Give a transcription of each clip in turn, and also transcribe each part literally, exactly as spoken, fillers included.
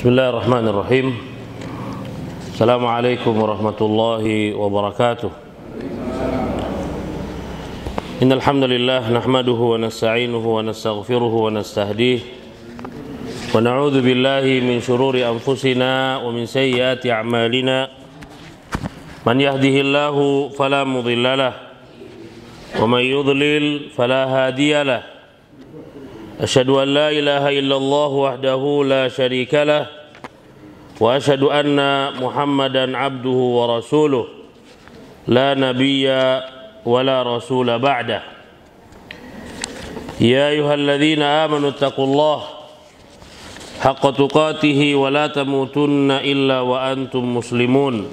Bismillahirrahmanirrahim. Assalamualaikum warahmatullahi wabarakatuh. Innal hamdalillah nahmaduhu wa nasta'inuhu wa nastaghfiruhu wa nastahdihi wa na'udzu billahi min shururi anfusina wa min sayyiati a'malina. Man yahdihillahu fala mudilla lahu wa man yudlil fala hadiya lahu. Asyhadu an la ilaha illallah wahdahu la syarika lah wa asyhadu anna Muhammadan abduhu wa rasuluh la nabiyya wa la rasula ba'dah. Ya ayyuhalladzina amanu taqullaha haqqa tuqatih wa la tamutunna illa wa antum muslimun.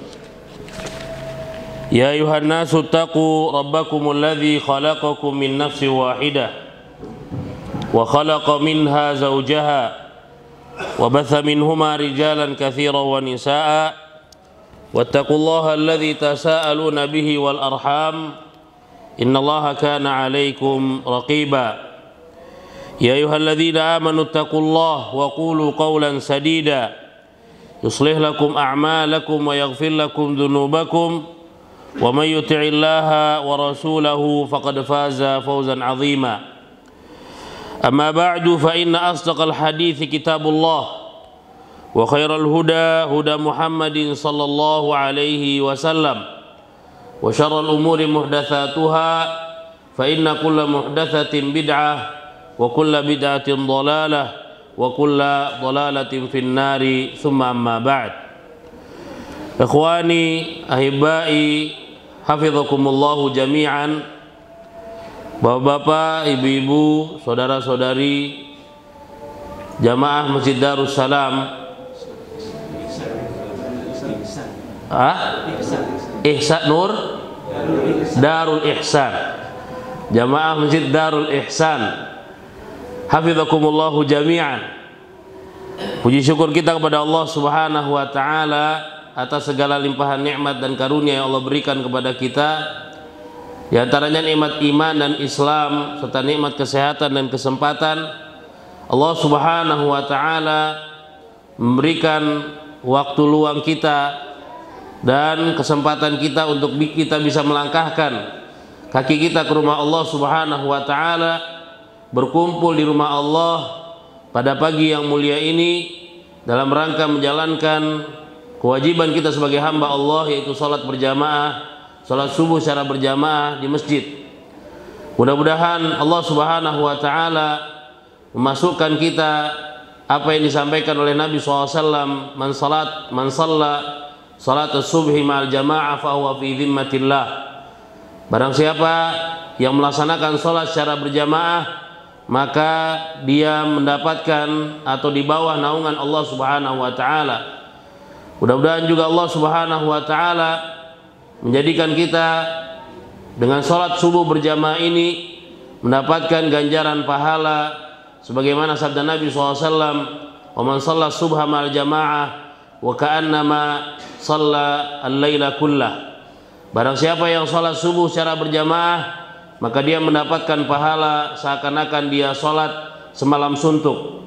Ya ayyuhan nasu taqu rabbakumul ladzi khalaqakum min nafsin wahidah wa khalaqa minha zawjaha wa batha minhuma rijalan katsiran wa nisaa'a wattaqullaha alladzi tasaaluna bihi wal arham innallaha kana 'alaikum raqiba. Ya ayyuhalladzina amanu taqullaha wa qulu qawlan sadida yuslih lakum a'malakum wa yaghfir lakum dhunubakum wa may yuti'illaha wa rasulahu faqad faza fawzan 'azima. أما بعد فإن أصدق الحديث كتاب الله وخير الهدى هدى محمد صلى الله عليه وسلم وشر الأمور محدثاتها فإن كل محدثة بدعة وكل بدعة ضلالة وكل ضلالة في النار ثم أما بعد. إخواني أحبائي حفظكم الله جميعا. Bapak-bapak, ibu-ibu, saudara-saudari jamaah Masjid Darussalam, ah? Ihsan Nur Darul Ihsan, jamaah Masjid Darul Ihsan, hafizakumullahu jami'an. Puji syukur kita kepada Allah Subhanahu wa taala atas segala limpahan nikmat dan karunia yang Allah berikan kepada kita. Di antaranya nikmat iman dan Islam serta nikmat kesehatan dan kesempatan. Allah Subhanahu wa taala memberikan waktu luang kita dan kesempatan kita untuk kita bisa melangkahkan kaki kita ke rumah Allah Subhanahu wa taala, berkumpul di rumah Allah pada pagi yang mulia ini dalam rangka menjalankan kewajiban kita sebagai hamba Allah, yaitu salat berjamaah, salat subuh secara berjamaah di masjid. Mudah-mudahan Allah Subhanahu wa taala memasukkan kita apa yang disampaikan oleh Nabi shallallahu alaihi wasallam, man salat man shalla salat as-subhi ma'al jamaah fa huwa fi dhimmatillah. Barang siapa yang melaksanakan salat secara berjamaah, maka dia mendapatkan atau di bawah naungan Allah Subhanahu wa taala. Mudah-mudahan juga Allah Subhanahu wa taala menjadikan kita dengan sholat subuh berjamaah ini mendapatkan ganjaran pahala sebagaimana sabda Nabi shallallahu alaihi wasallam, wa man shalla subha ma'al jamaah wa ka'annama shalla al-laila kullah. Barang siapa yang sholat subuh secara berjamaah, maka dia mendapatkan pahala seakan-akan dia sholat semalam suntuk.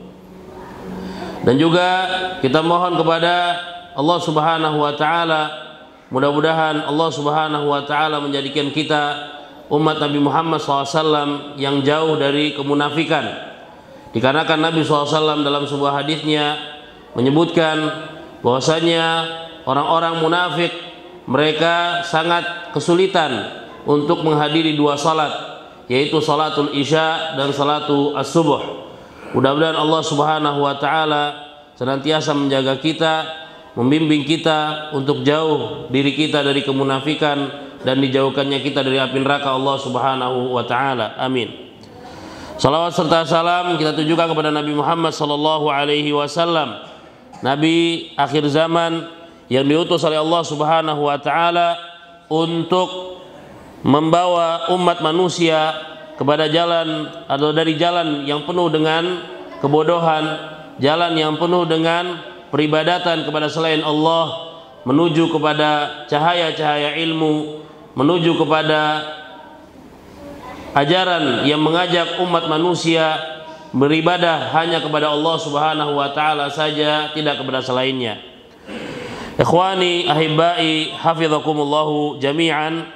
Dan juga kita mohon kepada Allah Subhanahu wa taala, mudah-mudahan Allah Subhanahu wa taala menjadikan kita umat Nabi Muhammad shallallahu alaihi wasallam yang jauh dari kemunafikan. Dikarenakan Nabi shallallahu alaihi wasallam dalam sebuah hadisnya menyebutkan bahwasanya orang-orang munafik mereka sangat kesulitan untuk menghadiri dua salat, yaitu salatul isya dan salatul as-subuh. Mudah-mudahan Allah Subhanahu wa taala senantiasa menjaga kita, membimbing kita untuk jauh diri kita dari kemunafikan dan dijauhkannya kita dari api neraka Allah Subhanahu wa taala. Amin. Salawat serta salam kita tujukan kepada Nabi Muhammad sallallahu alaihi wasallam, nabi akhir zaman yang diutus oleh Allah Subhanahu wa taala untuk membawa umat manusia kepada jalan atau dari jalan yang penuh dengan kebodohan, jalan yang penuh dengan peribadatan kepada selain Allah, menuju kepada cahaya-cahaya ilmu, menuju kepada ajaran yang mengajak umat manusia beribadah hanya kepada Allah Subhanahu wa taala saja, tidak kepada selainnya. Ikhwani ahibbai hafizakumullahu jami'an.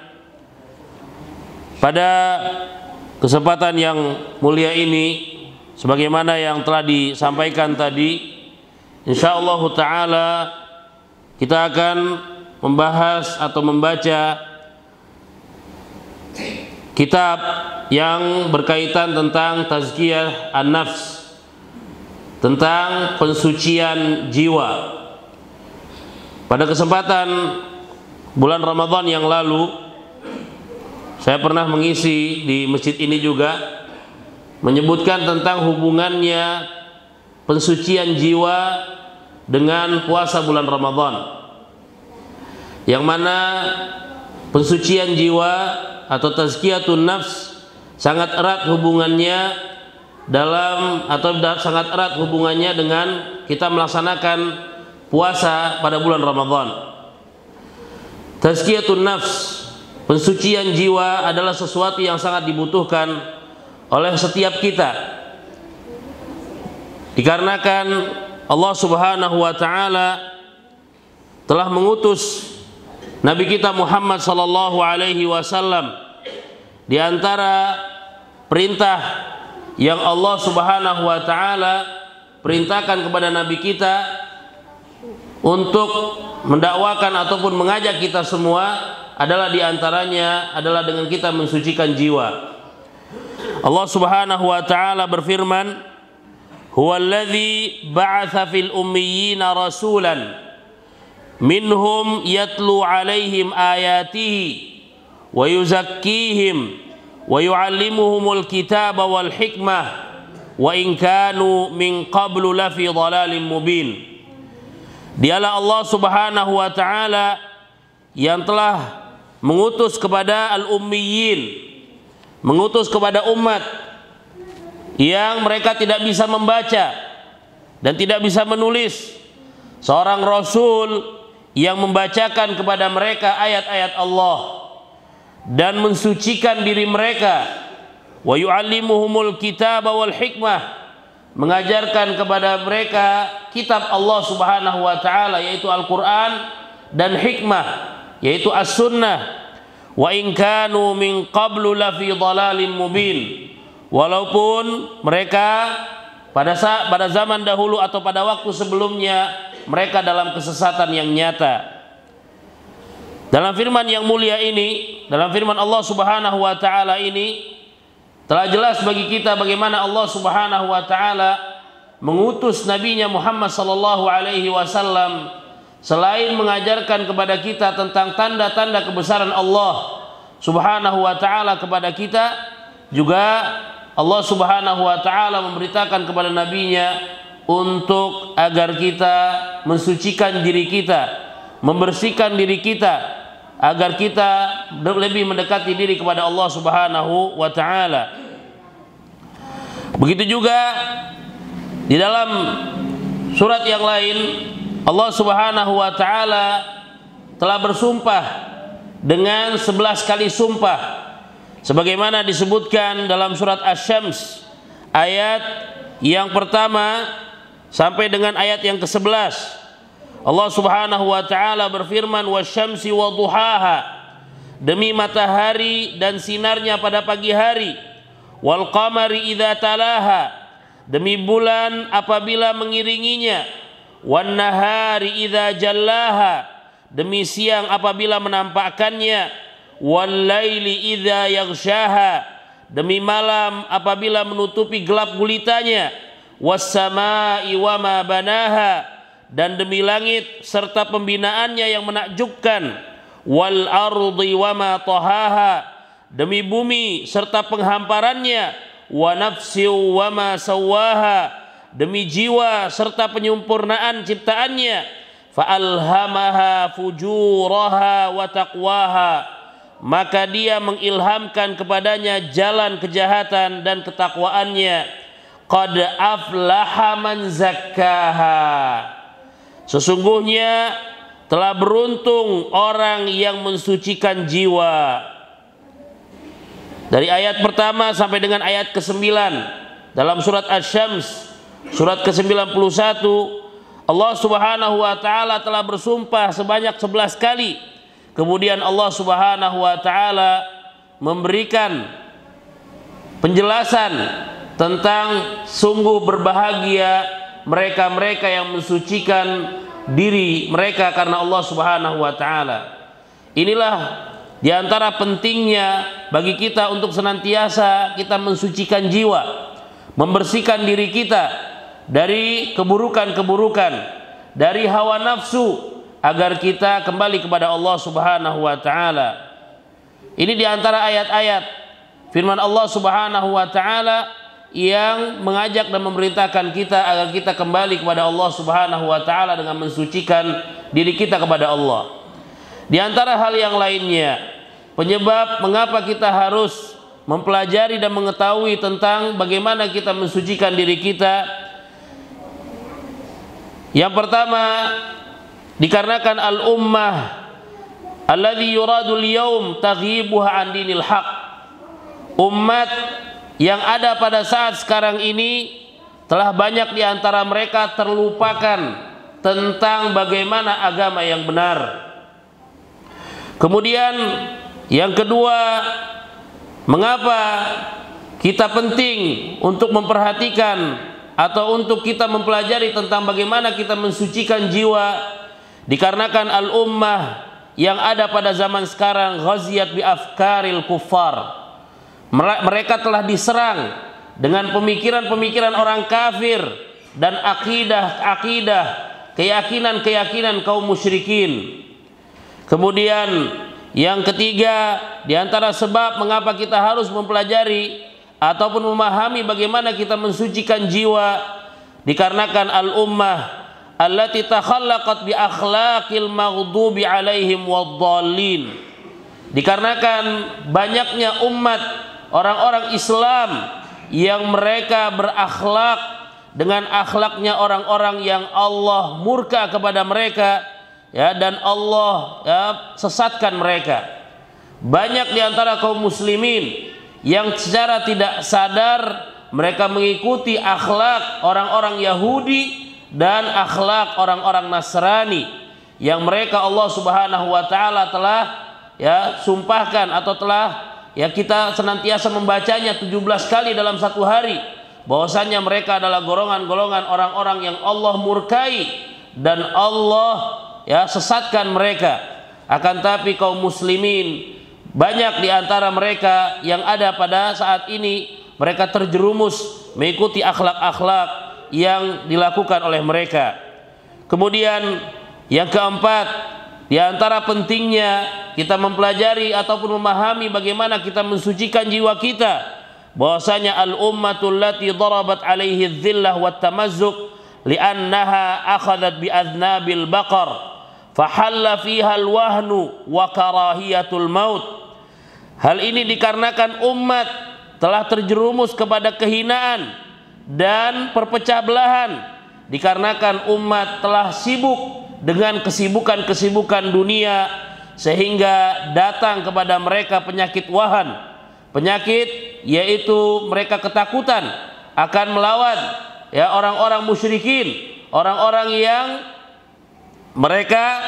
Pada kesempatan yang mulia ini, sebagaimana yang telah disampaikan tadi, insyaallah taala kita akan membahas atau membaca kitab yang berkaitan tentang tazkiyah an-nafs, tentang pensucian jiwa. Pada kesempatan bulan Ramadan yang lalu, saya pernah mengisi di masjid ini juga, menyebutkan tentang hubungannya pensucian jiwa dengan puasa bulan Ramadan, yang mana pensucian jiwa atau tazkiyatun nafs sangat erat hubungannya dalam atau sangat erat hubungannya dengan kita melaksanakan puasa pada bulan Ramadan. Tazkiyatun nafs, pensucian jiwa, adalah sesuatu yang sangat dibutuhkan oleh setiap kita, dikarenakan Allah Subhanahu wa taala telah mengutus Nabi kita Muhammad sallallahu alaihi wasallam. Di antara perintah yang Allah Subhanahu wa taala perintahkan kepada Nabi kita untuk mendakwakan ataupun mengajak kita semua adalah diantaranya adalah dengan kita mensucikan jiwa. Allah Subhanahu wa taala berfirman, "Huwallazi ba'atsa fil ummiyina rasulan minhum yatlu 'alaihim ayatihi wa yuzakkihim wa yu'allimuhumul kitaba wal hikmah wa in kanu min qablu lafi dhalalin mubin." Dialah Allah Subhanahu wa taala yang telah mengutus kepada al-ummiyin, mengutus kepada umat yang mereka tidak bisa membaca dan tidak bisa menulis, seorang rasul yang membacakan kepada mereka ayat-ayat Allah dan mensucikan diri mereka, wa yu'allimuhumul kitaba wal hikmah, mengajarkan kepada mereka kitab Allah Subhanahu wa taala yaitu Al-Qur'an dan hikmah yaitu As-Sunnah. Wa in kanu min qablu lafi dhalalin mubin, walaupun mereka pada saat pada zaman dahulu atau pada waktu sebelumnya mereka dalam kesesatan yang nyata. Dalam firman yang mulia ini, dalam firman Allah Subhanahu wa taala ini, telah jelas bagi kita bagaimana Allah Subhanahu wa taala mengutus nabinya Muhammad sallallahu alaihi wasallam selain mengajarkan kepada kita tentang tanda-tanda kebesaran Allah Subhanahu wa taala kepada kita, juga Allah Subhanahu wa taala memberitakan kepada nabinya untuk agar kita mensucikan diri kita, membersihkan diri kita, agar kita lebih mendekati diri kepada Allah Subhanahu wa taala. Begitu juga di dalam surat yang lain Allah Subhanahu wa taala telah bersumpah dengan sebelas kali sumpah, sebagaimana disebutkan dalam surat Asy-Syams ayat yang pertama sampai dengan ayat yang kesebelas. Allah Subhanahu wa taala berfirman, "Wasyamsi wadduhaha", demi matahari dan sinarnya pada pagi hari, "wal qamari idza talaha", demi bulan apabila mengiringinya, "wan nahari idza jallaha", demi siang apabila menampakkannya, "wal laili idza yaghshaha", demi malam apabila menutupi gelap gulitanya, "was samaa'i wama banaha", dan demi langit serta pembinaannya yang menakjubkan, "wal ardi wama tahaha", demi bumi serta penghamparannya, "wa nafsi wama sawaha", demi jiwa serta penyempurnaan ciptaannya, "fa alhamaha fujuraha wa taqwaha", maka dia mengilhamkan kepadanya jalan kejahatan dan ketakwaannya, "qad aflaha man zakkaha", sesungguhnya telah beruntung orang yang mensucikan jiwa. Dari ayat pertama sampai dengan ayat kesembilan dalam surat Asy-Syams surat ke sembilan puluh satu, Allah Subhanahu wa taala telah bersumpah sebanyak sebelas kali. Kemudian Allah Subhanahu wa taala memberikan penjelasan tentang sungguh berbahagia mereka-mereka yang mensucikan diri mereka karena Allah Subhanahu wa taala. Inilah di antara pentingnya bagi kita untuk senantiasa kita mensucikan jiwa, membersihkan diri kita dari keburukan-keburukan, dari hawa nafsu, agar kita kembali kepada Allah Subhanahu wa taala. Ini di antara ayat-ayat firman Allah Subhanahu wa taala yang mengajak dan memerintahkan kita agar kita kembali kepada Allah Subhanahu wa taala dengan mensucikan diri kita kepada Allah. Di antara hal yang lainnya, penyebab mengapa kita harus mempelajari dan mengetahui tentang bagaimana kita mensucikan diri kita. Yang pertama, dikarenakan al-ummah alladhi yuradul yaum taghibuha an dinil haq. Umat yang ada pada saat sekarang ini telah banyak di antara mereka terlupakan tentang bagaimana agama yang benar. Kemudian yang kedua, mengapa kita penting untuk memperhatikan atau untuk kita mempelajari tentang bagaimana kita mensucikan jiwa. Dikarenakan al-ummah yang ada pada zaman sekarang ghaziyat bi afkaril kuffar. Mereka telah diserang dengan pemikiran-pemikiran orang kafir dan akidah-akidah, keyakinan-keyakinan kaum musyrikin. Kemudian yang ketiga, di antara sebab mengapa kita harus mempelajari ataupun memahami bagaimana kita mensucikan jiwa, dikarenakan al-ummah allati takhallaqat bi akhlaqil maghdubi alaihim waddallin. Dikarenakan banyaknya umat orang-orang Islam yang mereka berakhlak dengan akhlaknya orang-orang yang Allah murka kepada mereka, ya, dan Allah ya, sesatkan mereka. Banyak di antara kaum muslimin yang secara tidak sadar mereka mengikuti akhlak orang-orang Yahudi dan akhlak orang-orang Nasrani yang mereka Allah Subhanahu wa taala telah ya sumpahkan atau telah ya kita senantiasa membacanya tujuh belas kali dalam satu hari, bahwasanya mereka adalah golongan-golongan orang-orang yang Allah murkai dan Allah ya sesatkan mereka. Akan tapi kaum muslimin banyak di antara mereka yang ada pada saat ini mereka terjerumus mengikuti akhlak-akhlak yang dilakukan oleh mereka. Kemudian yang keempat, di antara pentingnya kita mempelajari ataupun memahami bagaimana kita mensucikan jiwa kita, bahwasanya al-ummatul lati darabat alaihi dhillah wat tamazzuq li'annaha akhadhat bi adnabil baqar fahalla fiha al-wahnu wa karahiyatul maut. Hal ini dikarenakan umat telah terjerumus kepada kehinaan dan perpecah belahan, dikarenakan umat telah sibuk dengan kesibukan-kesibukan dunia sehingga datang kepada mereka penyakit wahan. Penyakit yaitu mereka ketakutan akan melawan ya orang-orang musyrikin, orang-orang yang mereka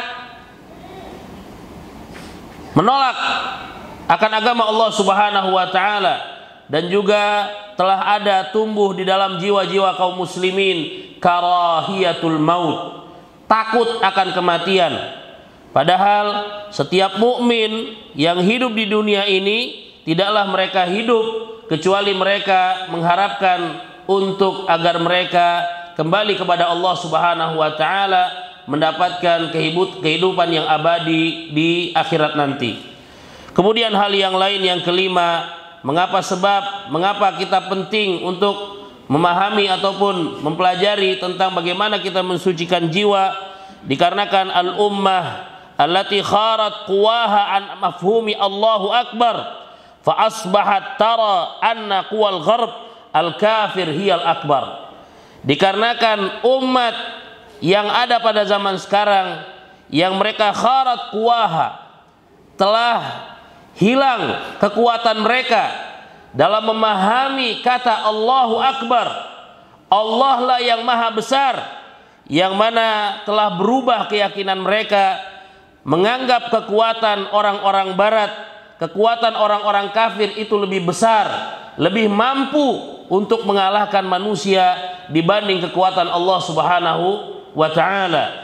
menolak akan agama Allah Subhanahu wa taala, dan juga telah ada tumbuh di dalam jiwa-jiwa kaum muslimin karahiyatul maut, takut akan kematian. Padahal setiap mukmin yang hidup di dunia ini tidaklah mereka hidup kecuali mereka mengharapkan untuk agar mereka kembali kepada Allah Subhanahu wa taala, mendapatkan kehidupan yang abadi di akhirat nanti. Kemudian hal yang lain yang kelima, mengapa sebab mengapa kita penting untuk memahami ataupun mempelajari tentang bagaimana kita mensucikan jiwa, dikarenakan al-ummah allati kharat quwaha an mafhumi Allahu akbar fa asbahat tara anna quwal gharb al-kafir hiyal akbar. Dikarenakan umat yang ada pada zaman sekarang yang mereka kharat quwaha, telah hilang kekuatan mereka dalam memahami kata Allahu Akbar. Allah lah yang maha besar, yang mana telah berubah keyakinan mereka, menganggap kekuatan orang-orang barat, kekuatan orang-orang kafir itu lebih besar, lebih mampu untuk mengalahkan manusia dibanding kekuatan Allah Subhanahu wa ta'ala.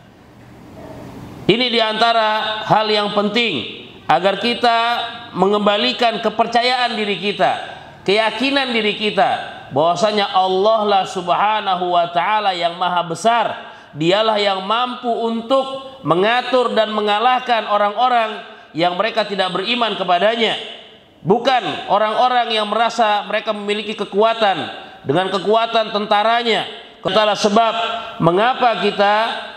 Ini diantara hal yang penting agar kita mengembalikan kepercayaan diri kita, keyakinan diri kita bahwasanya Allah lah Subhanahu wa ta'ala yang maha besar. Dialah yang mampu untuk mengatur dan mengalahkan orang-orang yang mereka tidak beriman kepadanya, bukan orang-orang yang merasa mereka memiliki kekuatan dengan kekuatan tentaranya. Itulah sebab mengapa kita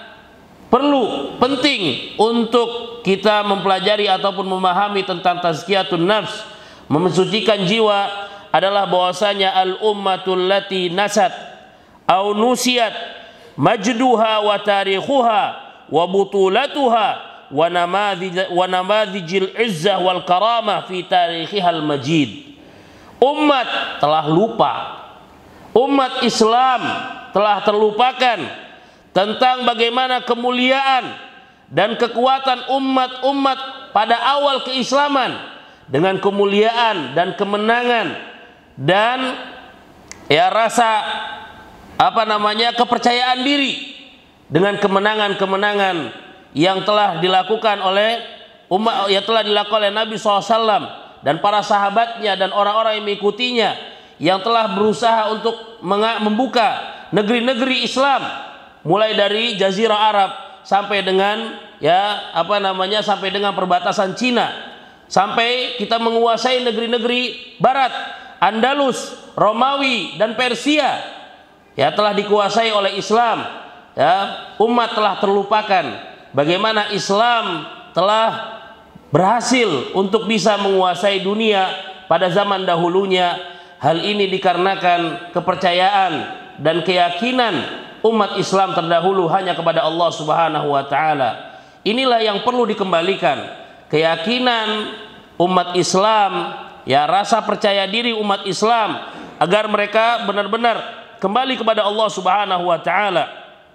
perlu, penting untuk kita mempelajari ataupun memahami tentang tazkiyatun nafs, mensucikan jiwa, adalah bahwasanya al ummatul lati nasat au nusiyat majduha wa tarikhuha wa butulatuha wa namadhij wa namadhijil izzah wal karamah fi tarikhihal majid. Umat telah lupa, umat Islam telah terlupakan tentang bagaimana kemuliaan dan kekuatan umat-umat pada awal keislaman, dengan kemuliaan dan kemenangan dan ya rasa apa namanya kepercayaan diri, dengan kemenangan-kemenangan yang telah dilakukan oleh umat, yang telah dilakukan oleh Nabi shallallahu alaihi wasallam dan para sahabatnya dan orang-orang yang mengikutinya, yang telah berusaha untuk membuka negeri-negeri Islam, mulai dari Jazirah Arab sampai dengan ya apa namanya sampai dengan perbatasan Cina, sampai kita menguasai negeri-negeri Barat, Andalus, Romawi dan Persia, ya telah dikuasai oleh Islam. Ya, umat telah terlupakan bagaimana Islam telah berhasil untuk bisa menguasai dunia pada zaman dahulunya. Hal ini dikarenakan kepercayaan dan keyakinan umat Islam terdahulu hanya kepada Allah Subhanahu wa ta'ala. Inilah yang perlu dikembalikan, keyakinan umat Islam, ya rasa percaya diri umat Islam, agar mereka benar-benar kembali kepada Allah Subhanahu wa ta'ala,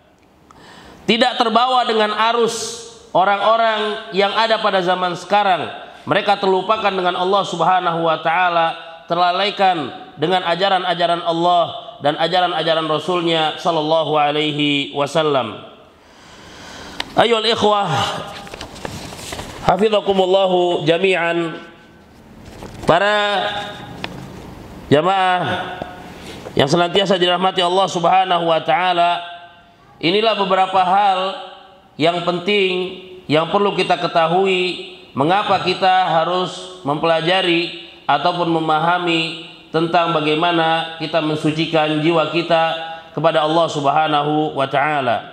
tidak terbawa dengan arus orang-orang yang ada pada zaman sekarang. Mereka terlupakan dengan Allah Subhanahu wa ta'ala, terlalaikan dengan ajaran-ajaran Allah dan ajaran-ajaran Rasulnya sallallahu alaihi wasallam. Ayyuhal ikhwah, hafizakumullahu jami'an, para jamaah yang senantiasa dirahmati Allah Subhanahu wa ta'ala, inilah beberapa hal yang penting yang perlu kita ketahui mengapa kita harus mempelajari ataupun memahami tentang bagaimana kita mensucikan jiwa kita kepada Allah Subhanahu wa ta'ala.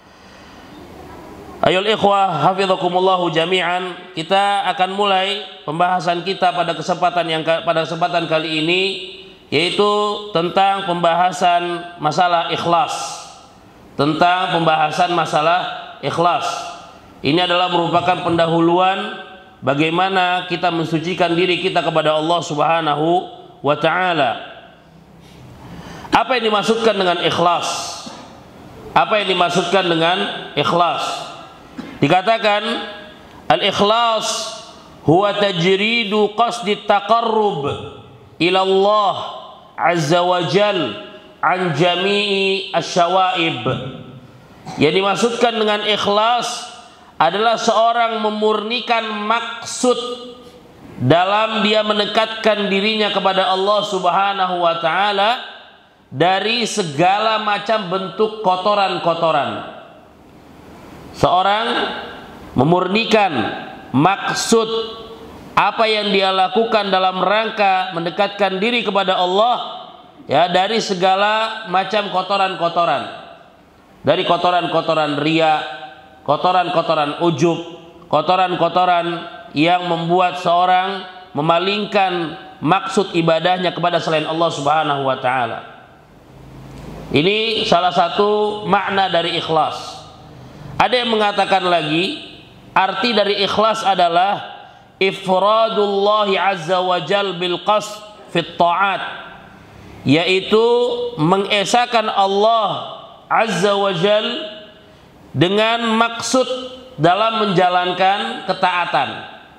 Ayyuhal ikhwah, hafizakumullahu jami'an, kita akan mulai pembahasan kita pada kesempatan yang pada kesempatan kali ini, yaitu tentang pembahasan masalah ikhlas. Tentang pembahasan masalah ikhlas. Ini adalah merupakan pendahuluan bagaimana kita mensucikan diri kita kepada Allah Subhanahu wa ta'ala. Apa yang dimaksudkan dengan ikhlas? Apa yang dimaksudkan dengan ikhlas? Dikatakan al-ikhlas huwa tajridu qasdi taqarrub ila Allah azza wa jal an jami'i asyawaib. Yang dimaksudkan dengan ikhlas adalah seorang memurnikan maksud dalam dia mendekatkan dirinya kepada Allah Subhanahu wa ta'ala dari segala macam bentuk kotoran-kotoran. Seorang memurnikan maksud apa yang dia lakukan dalam rangka mendekatkan diri kepada Allah, ya, dari segala macam kotoran-kotoran, dari kotoran-kotoran riya, kotoran-kotoran ujub, kotoran-kotoran yang membuat seorang memalingkan maksud ibadahnya kepada selain Allah Subhanahu wa ta'ala. Ini salah satu makna dari ikhlas. Ada yang mengatakan lagi, arti dari ikhlas adalah ifradullahi azza wa jal bil qasd fit ta'at, yaitu mengesahkan Allah Azza wa Jal dengan maksud dalam menjalankan ketaatan.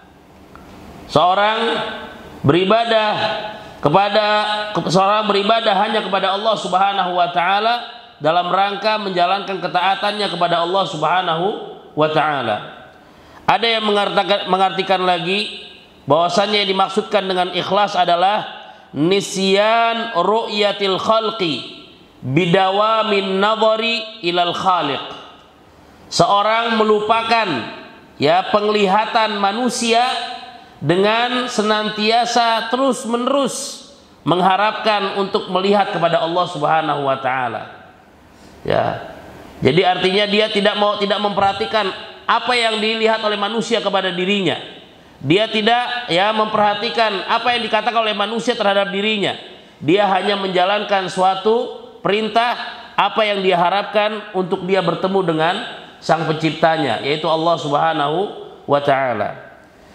Seorang beribadah kepada seorang beribadah hanya kepada Allah Subhanahu wa taala dalam rangka menjalankan ketaatannya kepada Allah Subhanahu wa taala. Ada yang mengartikan, mengartikan lagi bahwasanya yang dimaksudkan dengan ikhlas adalah nisyan ru'yatil khalqi bidawamin nadhari ilal khaliq. Seorang melupakan ya penglihatan manusia dengan senantiasa terus-menerus mengharapkan untuk melihat kepada Allah Subhanahu wa taala. Ya. Jadi artinya dia tidak mau tidak memperhatikan apa yang dilihat oleh manusia kepada dirinya. Dia tidak ya memperhatikan apa yang dikatakan oleh manusia terhadap dirinya. Dia hanya menjalankan suatu perintah apa yang dia harapkan untuk dia bertemu dengan Sang Penciptanya, yaitu Allah Subhanahu wa taala.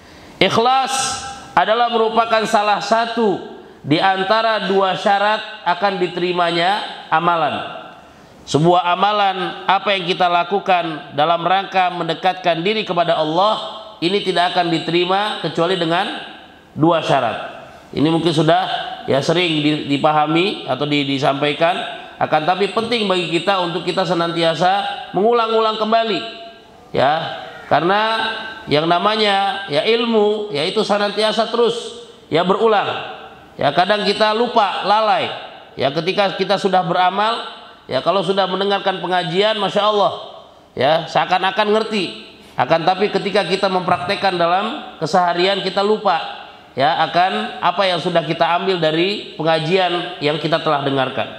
Ikhlas adalah merupakan salah satu di antara dua syarat akan diterimanya amalan. Sebuah amalan apa yang kita lakukan dalam rangka mendekatkan diri kepada Allah, ini tidak akan diterima kecuali dengan dua syarat. Ini mungkin sudah ya sering dipahami atau disampaikan, akan tapi penting bagi kita untuk kita senantiasa mengulang-ulang kembali, ya, karena yang namanya ya ilmu yaitu senantiasa terus ya berulang. Ya kadang kita lupa, lalai. Ya ketika kita sudah beramal, ya kalau sudah mendengarkan pengajian, masya Allah, ya seakan-akan ngerti. Akan tapi ketika kita mempraktekkan dalam keseharian, kita lupa ya akan apa yang sudah kita ambil dari pengajian yang kita telah dengarkan.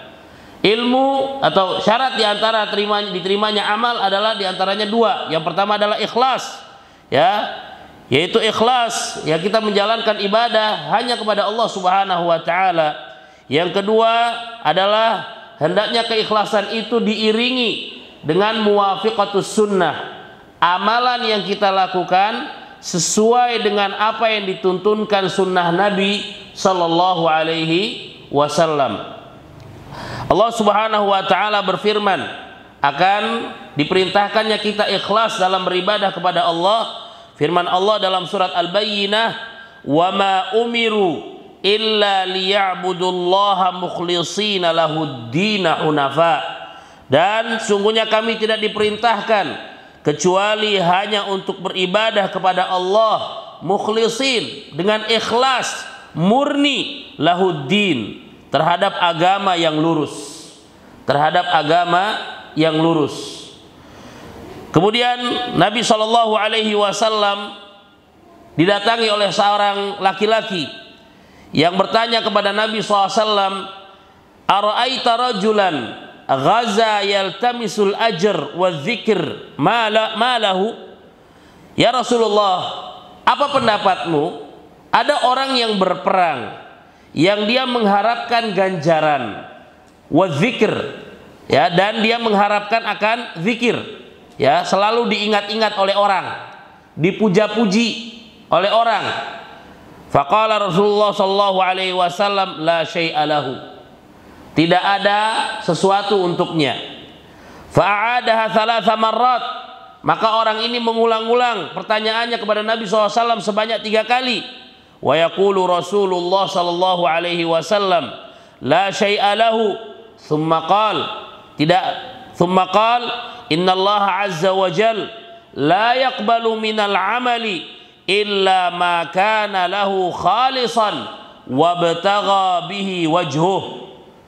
Ilmu atau syarat diantara terima, diterimanya amal adalah diantaranya dua. Yang pertama adalah ikhlas, ya, yaitu ikhlas ya kita menjalankan ibadah hanya kepada Allah Subhanahu wa taala. Yang kedua adalah hendaknya keikhlasan itu diiringi dengan muwafiqatus sunnah. Amalan yang kita lakukan sesuai dengan apa yang dituntunkan sunnah Nabi Sallallahu Alaihi Wasallam. Allah Subhanahu wa taala berfirman, akan diperintahkannya kita ikhlas dalam beribadah kepada Allah. Firman Allah dalam surat Al-Bayyinah, "Wa ma umiru illa liya'budullaha mukhlishina lahud-dina hunafa." Dan sungguhnya kami tidak diperintahkan kecuali hanya untuk beribadah kepada Allah mukhlisin, dengan ikhlas, murni, lahud-din, terhadap agama yang lurus, terhadap agama yang lurus. Kemudian Nabi Shallallahu Alaihi Wasallam didatangi oleh seorang laki-laki yang bertanya kepada Nabi Shallallahu Alaihi Wasallam, "Ara'aita rajulan ghaza yaltamisul ajr wa dzikr ma lahu?" Ya Rasulullah, apa pendapatmu? Ada orang yang berperang yang dia mengharapkan ganjaran wa dzikr, ya, dan dia mengharapkan akan zikir, ya, selalu diingat-ingat oleh orang, dipuja-puji oleh orang. Faqala Rasulullah sallallahu alaihi wasallam, la syai'a lahu, tidak ada sesuatu untuknya. Fa'adaha thalatha marrat, maka orang ini mengulang-ulang pertanyaannya kepada Nabi shallallahu alaihi wasallam sebanyak tiga kali. Wa yaqulu Rasulullah sallallahu alaihi wasallam, la syai'a lahu, thumma qala, tidak, thumma qala, innallaha azza wa jal la yaqbalu minal amali illa ma kana lahu khalisan wabtagha bihi wajhuh.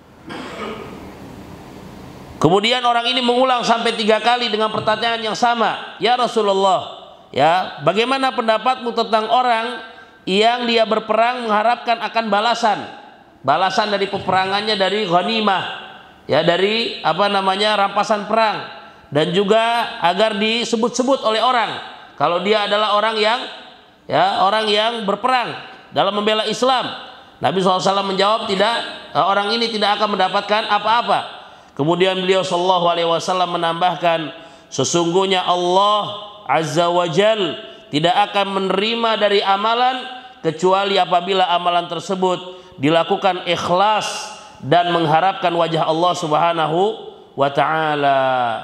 Kemudian orang ini mengulang sampai tiga kali dengan pertanyaan yang sama. Ya Rasulullah, ya, bagaimana pendapatmu tentang orang yang dia berperang mengharapkan akan balasan, balasan dari peperangannya, dari ghanimah, ya, dari apa namanya rampasan perang, dan juga agar disebut-sebut oleh orang kalau dia adalah orang yang ya orang yang berperang dalam membela Islam. Nabi shallallahu alaihi wasallam menjawab, tidak, orang ini tidak akan mendapatkan apa-apa. Kemudian beliau shallallahu alaihi wasallam menambahkan, sesungguhnya Allah azza wa jal tidak akan menerima dari amalan kecuali apabila amalan tersebut dilakukan ikhlas dan mengharapkan wajah Allah Subhanahu wa taala.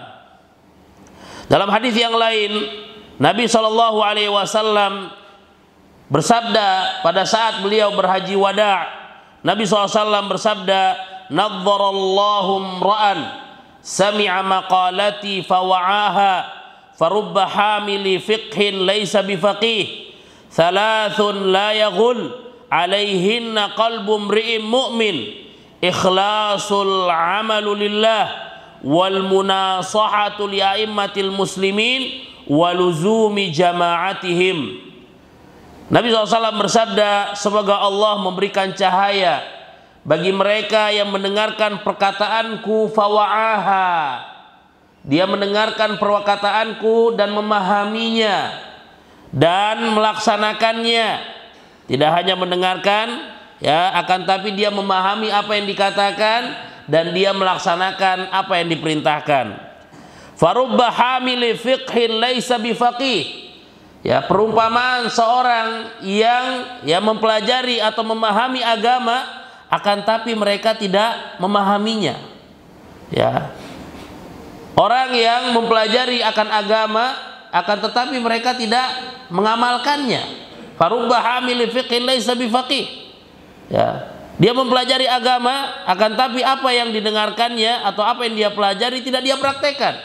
Dalam hadis yang lain, Nabi shallallahu alaihi wasallam bersabda pada saat beliau berhaji wada', Nabi shallallahu alaihi wasallam bersabda, "Nadzarallahu imra'an sami'a maqalati fawa'aha farubba hamili fiqhin laysa bifaqih thalathun la yaghul alaihinna qalbu mri'in mu'min ikhlasul amalu lillah wal munasahatu li a'immatil muslimin waluzumi jama'atihim." Nabi shallallahu alaihi wasallam bersabda, semoga Allah memberikan cahaya bagi mereka yang mendengarkan perkataanku fawa'aha, dia mendengarkan perkataanku dan memahaminya dan melaksanakannya. Tidak hanya mendengarkan, ya, akan tapi dia memahami apa yang dikatakan dan dia melaksanakan apa yang diperintahkan. Farubba hamili fiqhin laisa bifaqih. Ya, perumpamaan seorang yang ya mempelajari atau memahami agama akan tapi mereka tidak memahaminya. Ya. Orang yang mempelajari akan agama akan tetapi mereka tidak mengamalkannya. Farubba hamili fiqhin laisa bifaqih. Ya. Dia mempelajari agama akan tapi apa yang didengarkannya atau apa yang dia pelajari tidak dia praktekkan.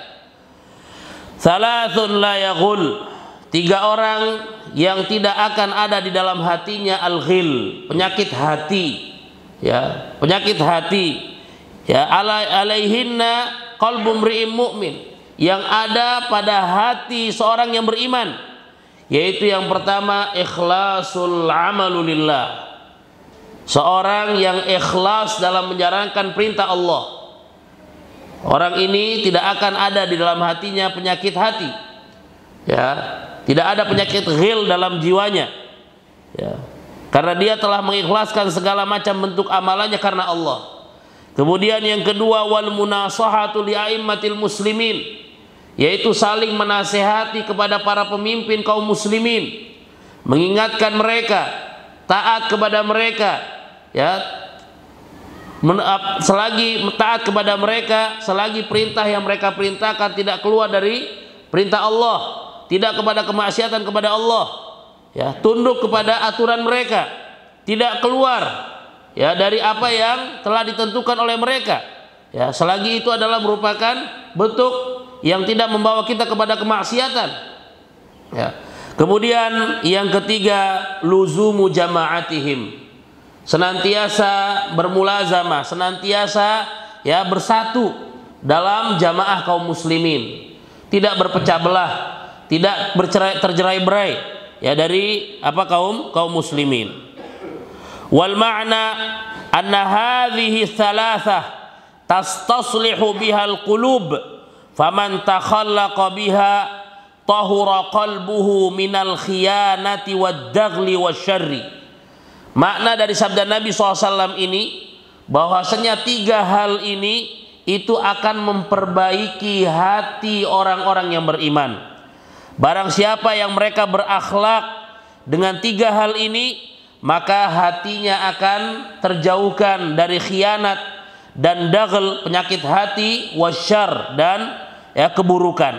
Salasun la yaghul. Tiga orang yang tidak akan ada di dalam hatinya al-ghil, penyakit hati, ya, penyakit hati, ya, alaihinna qalbu mri'in mu'min, yang ada pada hati seorang yang beriman, yaitu yang pertama ikhlasul amalu lillah, seorang yang ikhlas dalam menjalankan perintah Allah. Orang ini tidak akan ada di dalam hatinya penyakit hati, ya. Tidak ada penyakit ghil dalam jiwanya, ya, karena dia telah mengikhlaskan segala macam bentuk amalannya karena Allah. Kemudian yang kedua, wal munasahatu li a'immatil muslimin, yaitu saling menasehati kepada para pemimpin kaum muslimin, mengingatkan mereka, taat kepada mereka, ya, selagi taat kepada mereka, selagi perintah yang mereka perintahkan tidak keluar dari perintah Allah, tidak kepada kemaksiatan kepada Allah, ya, tunduk kepada aturan mereka, tidak keluar, ya, dari apa yang telah ditentukan oleh mereka, ya, selagi itu adalah merupakan bentuk yang tidak membawa kita kepada kemaksiatan, ya. Kemudian yang ketiga, luzumu jama'atihim, senantiasa bermulazamah, senantiasa, ya, bersatu dalam jamaah kaum muslimin, tidak berpecah belah, tidak bercerai terjerai-berai, ya, dari apa kaum kaum muslimin. Wal ma'na anna hadhihi thalathah tastaslihu biha al-qulub faman takhallaqa biha tahura qalbuhu minal khiyanati wad-daghli wasyarri. Makna dari sabda Nabi shallallahu alaihi wasallam ini bahwasanya tiga hal ini itu akan memperbaiki hati orang-orang yang beriman. Barang siapa yang mereka berakhlak dengan tiga hal ini, maka hatinya akan terjauhkan dari khianat dan daghl, penyakit hati, wasyar, dan, ya, keburukan.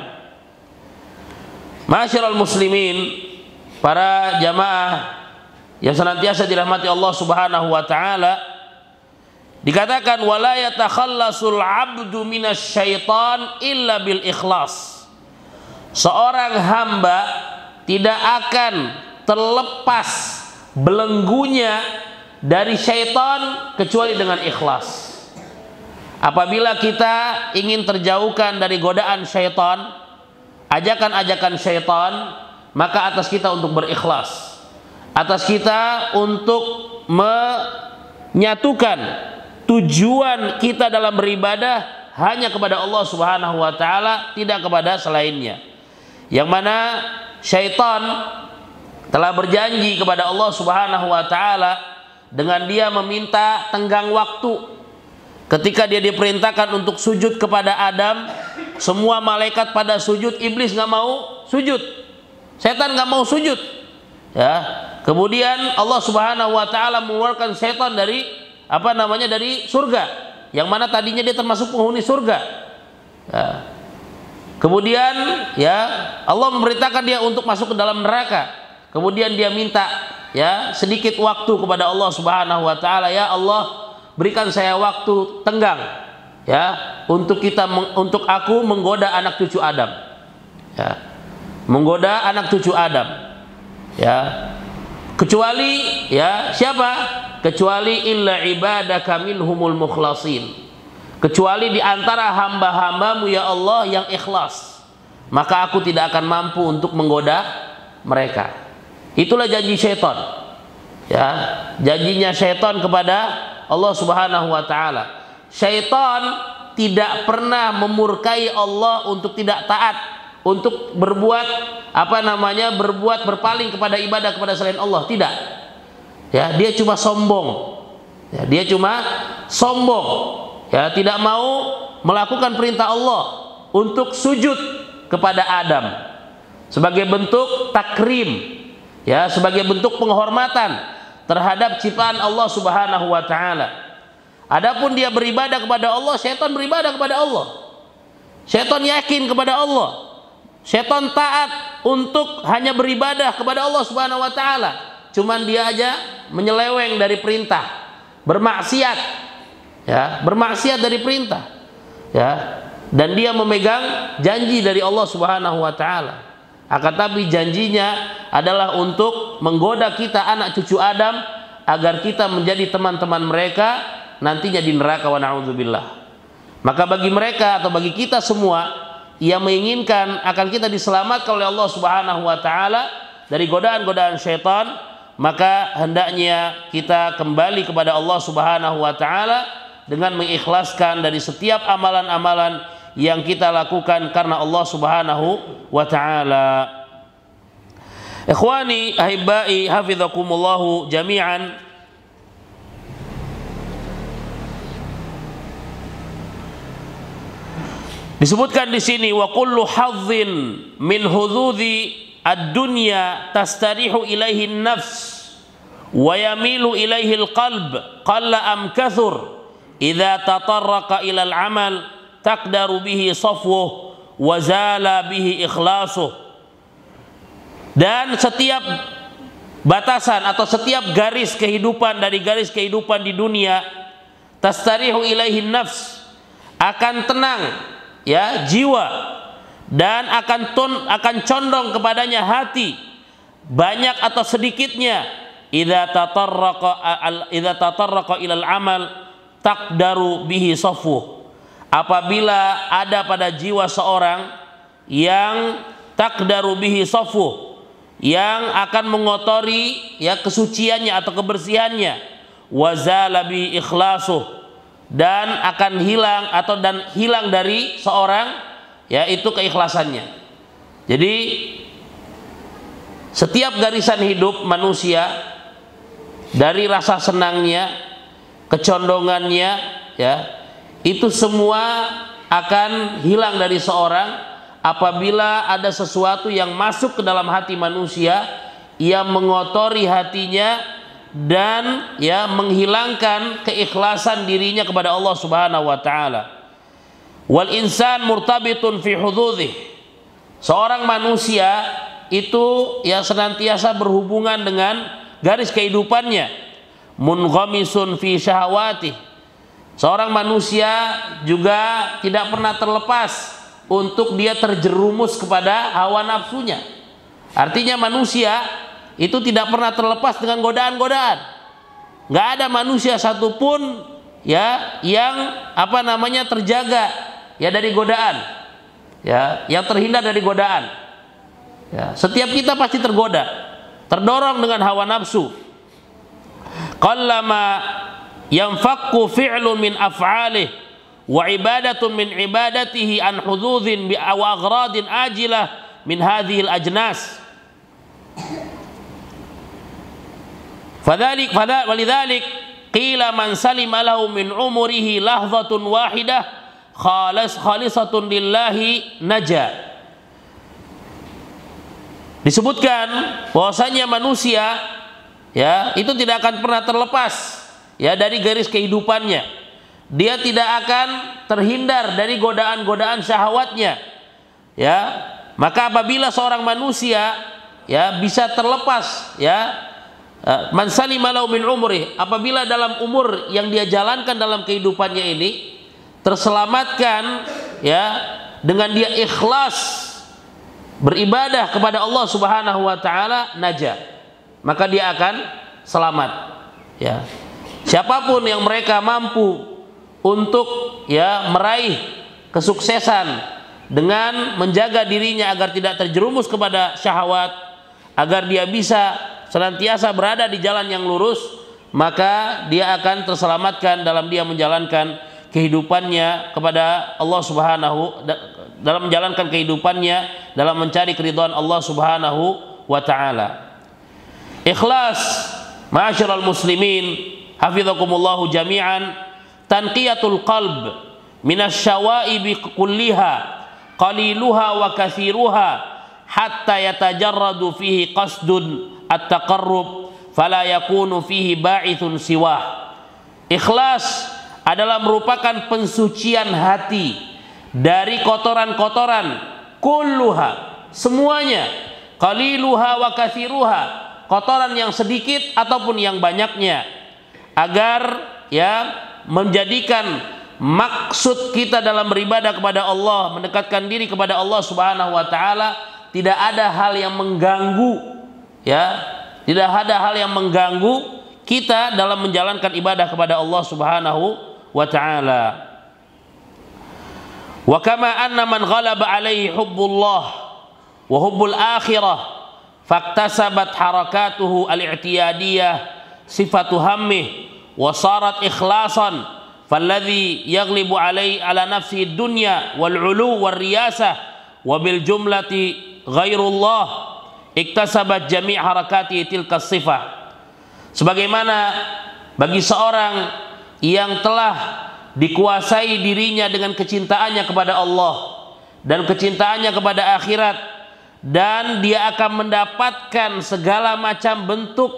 Ma'asyiral muslimin, para jamaah yang senantiasa dirahmati Allah Subhanahu wa taala, dikatakan wala yatakhallasul 'abdu minasyaitan illa bil ikhlas. Seorang hamba tidak akan terlepas belenggunya dari syaitan kecuali dengan ikhlas. Apabila kita ingin terjauhkan dari godaan syaitan, ajakan-ajakan syaitan, maka atas kita untuk berikhlas, atas kita untuk menyatukan tujuan kita dalam beribadah hanya kepada Allah Subhanahu wa taala, tidak kepada selainnya. Yang mana syaitan telah berjanji kepada Allah Subhanahu wa taala dengan dia meminta tenggang waktu. Ketika dia diperintahkan untuk sujud kepada Adam, semua malaikat pada sujud, iblis nggak mau sujud, setan nggak mau sujud, ya. Kemudian Allah Subhanahu wa taala mengeluarkan setan dari apa namanya dari surga, yang mana tadinya dia termasuk penghuni surga. Ya. Kemudian ya Allah memerintahkan dia untuk masuk ke dalam neraka. Kemudian dia minta ya sedikit waktu kepada Allah Subhanahu wa taala, ya Allah, berikan saya waktu tenggang ya untuk kita untuk aku menggoda anak cucu Adam. Ya. Menggoda anak cucu Adam. Ya. Kecuali ya siapa? Kecuali illa ibadaka minhumul mukhlasin. Kecuali di antara hamba-hambamu ya Allah yang ikhlas, maka aku tidak akan mampu untuk menggoda mereka. Itulah janji syaitan. Ya, janjinya syaitan kepada Allah Subhanahu wa taala. Syaitan tidak pernah memurkai Allah untuk tidak taat, untuk berbuat apa namanya berbuat berpaling kepada ibadah kepada selain Allah, tidak. Ya, dia cuma sombong. Ya, dia cuma sombong. Ya, tidak mau melakukan perintah Allah untuk sujud kepada Adam sebagai bentuk takrim, ya, sebagai bentuk penghormatan terhadap ciptaan Allah Subhanahu wa taala. Adapun dia beribadah kepada Allah, syaitan beribadah kepada Allah. Syaitan yakin kepada Allah. Syaitan taat untuk hanya beribadah kepada Allah Subhanahu wa taala. Cuman dia aja menyeleweng dari perintah, bermaksiat, ya, bermaksiat dari perintah, ya, dan dia memegang janji dari Allah Subhanahu wa taala. Akan tapi janjinya adalah untuk menggoda kita anak cucu Adam agar kita menjadi teman-teman mereka nantinya di neraka, wa na'udzubillah. Maka bagi mereka atau bagi kita semua yang menginginkan akan kita diselamatkan oleh Allah Subhanahu wa taala dari godaan-godaan syaitan, maka hendaknya kita kembali kepada Allah Subhanahu wa taala dengan mengikhlaskan dari setiap amalan-amalan yang kita lakukan karena Allah Subhanahu wa taala. Ikhwani ahibbai hafizakumullahu jami'an. Disebutkan di sini wa kullu hadzin min hududzi ad-dunya tastarihu ilaihi an-nafs wa yamilu ilaihi al-qalb qalla am kathur idza tatarraqa ila al-amal taqdaru bihi safwuh wa zala bihi ikhlasuh. Dan setiap batasan atau setiap garis kehidupan dari garis kehidupan di dunia, tastarihu ilaihi an-nafs, akan tenang ya jiwa, dan akan ton, akan condong kepadanya hati, banyak atau sedikitnya, idza tatarraqa al idza tatarraqa ilal amal taqdaru bihi safwuh, apabila ada pada jiwa seorang yang taqdaru bihi safwuh, yang akan mengotori ya kesuciannya atau kebersihannya, wazala bi ikhlasuh, dan akan hilang atau dan hilang dari seorang yaitu keikhlasannya. Jadi setiap garisan hidup manusia, dari rasa senangnya, kecondongannya, ya, itu semua akan hilang dari seorang apabila ada sesuatu yang masuk ke dalam hati manusia yang mengotori hatinya dan ya menghilangkan keikhlasan dirinya kepada Allah Subhanahu wa taala. Wal insan murtabitun fi hududih. Seorang manusia itu ya senantiasa berhubungan dengan garis kehidupannya. Munghamisun fi syahawatih. Seorang manusia juga tidak pernah terlepas untuk dia terjerumus kepada hawa nafsunya. Artinya manusia itu tidak pernah terlepas dengan godaan-godaan. Nggak ada manusia satupun ya yang apa namanya terjaga ya dari godaan, ya, yang terhindar dari godaan. Ya, setiap kita pasti tergoda, terdorong dengan hawa nafsu. Qallama yanfakku fi'lun min af'alih wa ibadatun min ibadatihi an hududhin bi aghradin ajilah min hadhil ajnas. Fadzalik walidzalik qila man salima lahu min umrihi lahzatun wahidah khalis khalisatun lillahi naja. Disebutkan bahwasanya manusia ya, itu tidak akan pernah terlepas ya dari garis kehidupannya. Dia tidak akan terhindar dari godaan-godaan syahwatnya. Ya, maka apabila seorang manusia ya bisa terlepas ya, man salima lahu min umri, apabila dalam umur yang dia jalankan dalam kehidupannya ini terselamatkan ya dengan dia ikhlas beribadah kepada Allah Subhanahu wa taala, najah, maka dia akan selamat ya. Siapapun yang mereka mampu untuk ya meraih kesuksesan dengan menjaga dirinya agar tidak terjerumus kepada syahwat, agar dia bisa senantiasa berada di jalan yang lurus, maka dia akan terselamatkan dalam dia menjalankan kehidupannya kepada Allah Subhanahu, dalam menjalankan kehidupannya dalam mencari keridhaan Allah Subhanahu wa taala. Ikhlas, ma'asyiral muslimin, hafizakumullahu jami'an, tanqiyatul qalb minasyawa'ibi kulliha qaliluha wa kathiruha hatta yatajarradu fihi qasdun at-taqarrub fala yakunu fihi ba'ithun siwah. Ikhlas adalah merupakan pensucian hati dari kotoran-kotoran, kulluha, semuanya, qaliluha wa kathiruha, kotoran yang sedikit ataupun yang banyaknya, agar ya menjadikan maksud kita dalam beribadah kepada Allah, mendekatkan diri kepada Allah Subhanahu wa taala, tidak ada hal yang mengganggu ya, tidak ada hal yang mengganggu kita dalam menjalankan ibadah kepada Allah Subhanahu wa ta'ala. Wa kama anna man ghalaba alaihi hubbullah wa hubbul akhirah faktasabat harakatuhu al-i'tiyadiyah sifatu hammih wa sarat ikhlasan falladhi yaghlibu alaihi ala nafsihi dunya wal ulu wal riyasah wa bil jumlati ghairullah iktasabat jami' harakati tilka sifah. Sebagaimana bagi seorang yang telah dikuasai dirinya dengan kecintaannya kepada Allah dan kecintaannya kepada akhirat, dan dia akan mendapatkan segala macam bentuk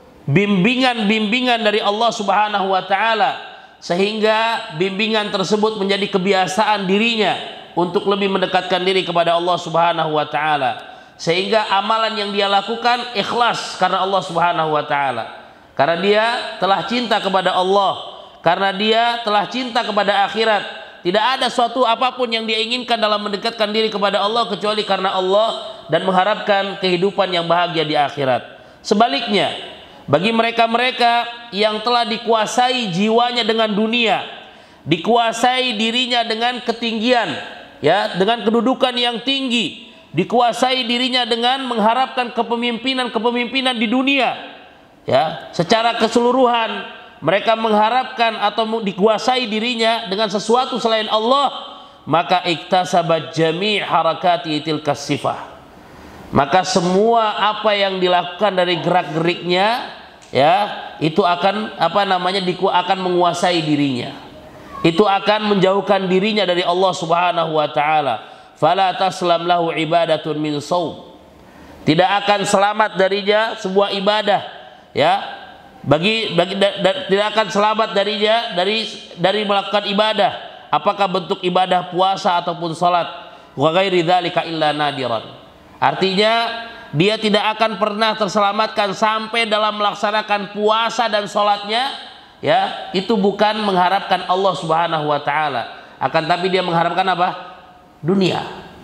bimbingan-bimbingan dari Allah Subhanahu wa taala, sehingga bimbingan tersebut menjadi kebiasaan dirinya untuk lebih mendekatkan diri kepada Allah Subhanahu wa taala, sehingga amalan yang dia lakukan ikhlas karena Allah Subhanahu wa taala, karena dia telah cinta kepada Allah, karena dia telah cinta kepada akhirat. Tidak ada suatu apapun yang dia inginkan dalam mendekatkan diri kepada Allah kecuali karena Allah dan mengharapkan kehidupan yang bahagia di akhirat. Sebaliknya, bagi mereka-mereka yang telah dikuasai jiwanya dengan dunia, dikuasai dirinya dengan ketinggian, ya, dengan kedudukan yang tinggi, dikuasai dirinya dengan mengharapkan kepemimpinan-kepemimpinan di dunia, ya, secara keseluruhan, mereka mengharapkan atau dikuasai dirinya dengan sesuatu selain Allah, maka iktasabat jami' harakati tilka sifah, maka semua apa yang dilakukan dari gerak-geriknya ya itu akan apa namanya diku akan menguasai dirinya, itu akan menjauhkan dirinya dari Allah Subhanahu wa taala. Fala taslam lahu ibadatun min shaum, tidak akan selamat darinya sebuah ibadah ya, bagi, bagi da, da, tidak akan selamat darinya dari dari melakukan ibadah, apakah bentuk ibadah puasa ataupun salat, wa ghairi dzalika illa nadiran. Artinya dia tidak akan pernah terselamatkan sampai dalam melaksanakan puasa dan salatnya ya, itu bukan mengharapkan Allah Subhanahu wa taala, akan tapi dia mengharapkan apa? Dunia.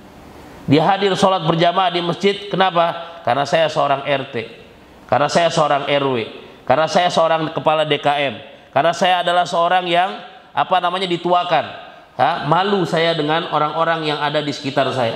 Dia hadir salat berjamaah di masjid, kenapa? Karena saya seorang R T, karena saya seorang R W, karena saya seorang kepala D K M, karena saya adalah seorang yang apa namanya dituakan, ya, malu saya dengan orang-orang yang ada di sekitar saya.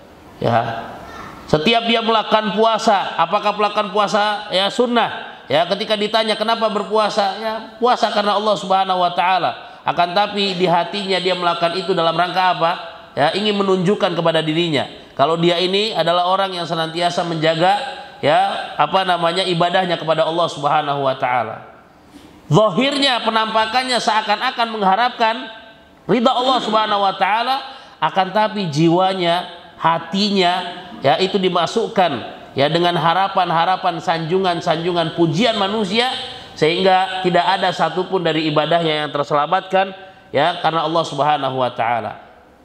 Ya, setiap dia melakukan puasa, apakah melakukan puasa ya sunnah? Ya, ketika ditanya kenapa berpuasa, ya puasa karena Allah Subhanahu wa taala. Akan tapi di hatinya dia melakukan itu dalam rangka apa? Ya, ingin menunjukkan kepada dirinya kalau dia ini adalah orang yang senantiasa menjaga ya apa namanya ibadahnya kepada Allah Subhanahu wa taala. Zahirnya, penampakannya seakan-akan mengharapkan ridha Allah Subhanahu wa taala, akan tapi jiwanya, hatinya ya itu dimasukkan ya dengan harapan-harapan, sanjungan-sanjungan, pujian manusia, sehingga tidak ada satupun dari ibadahnya yang terselamatkan, ya, karena Allah Subhanahu wa taala.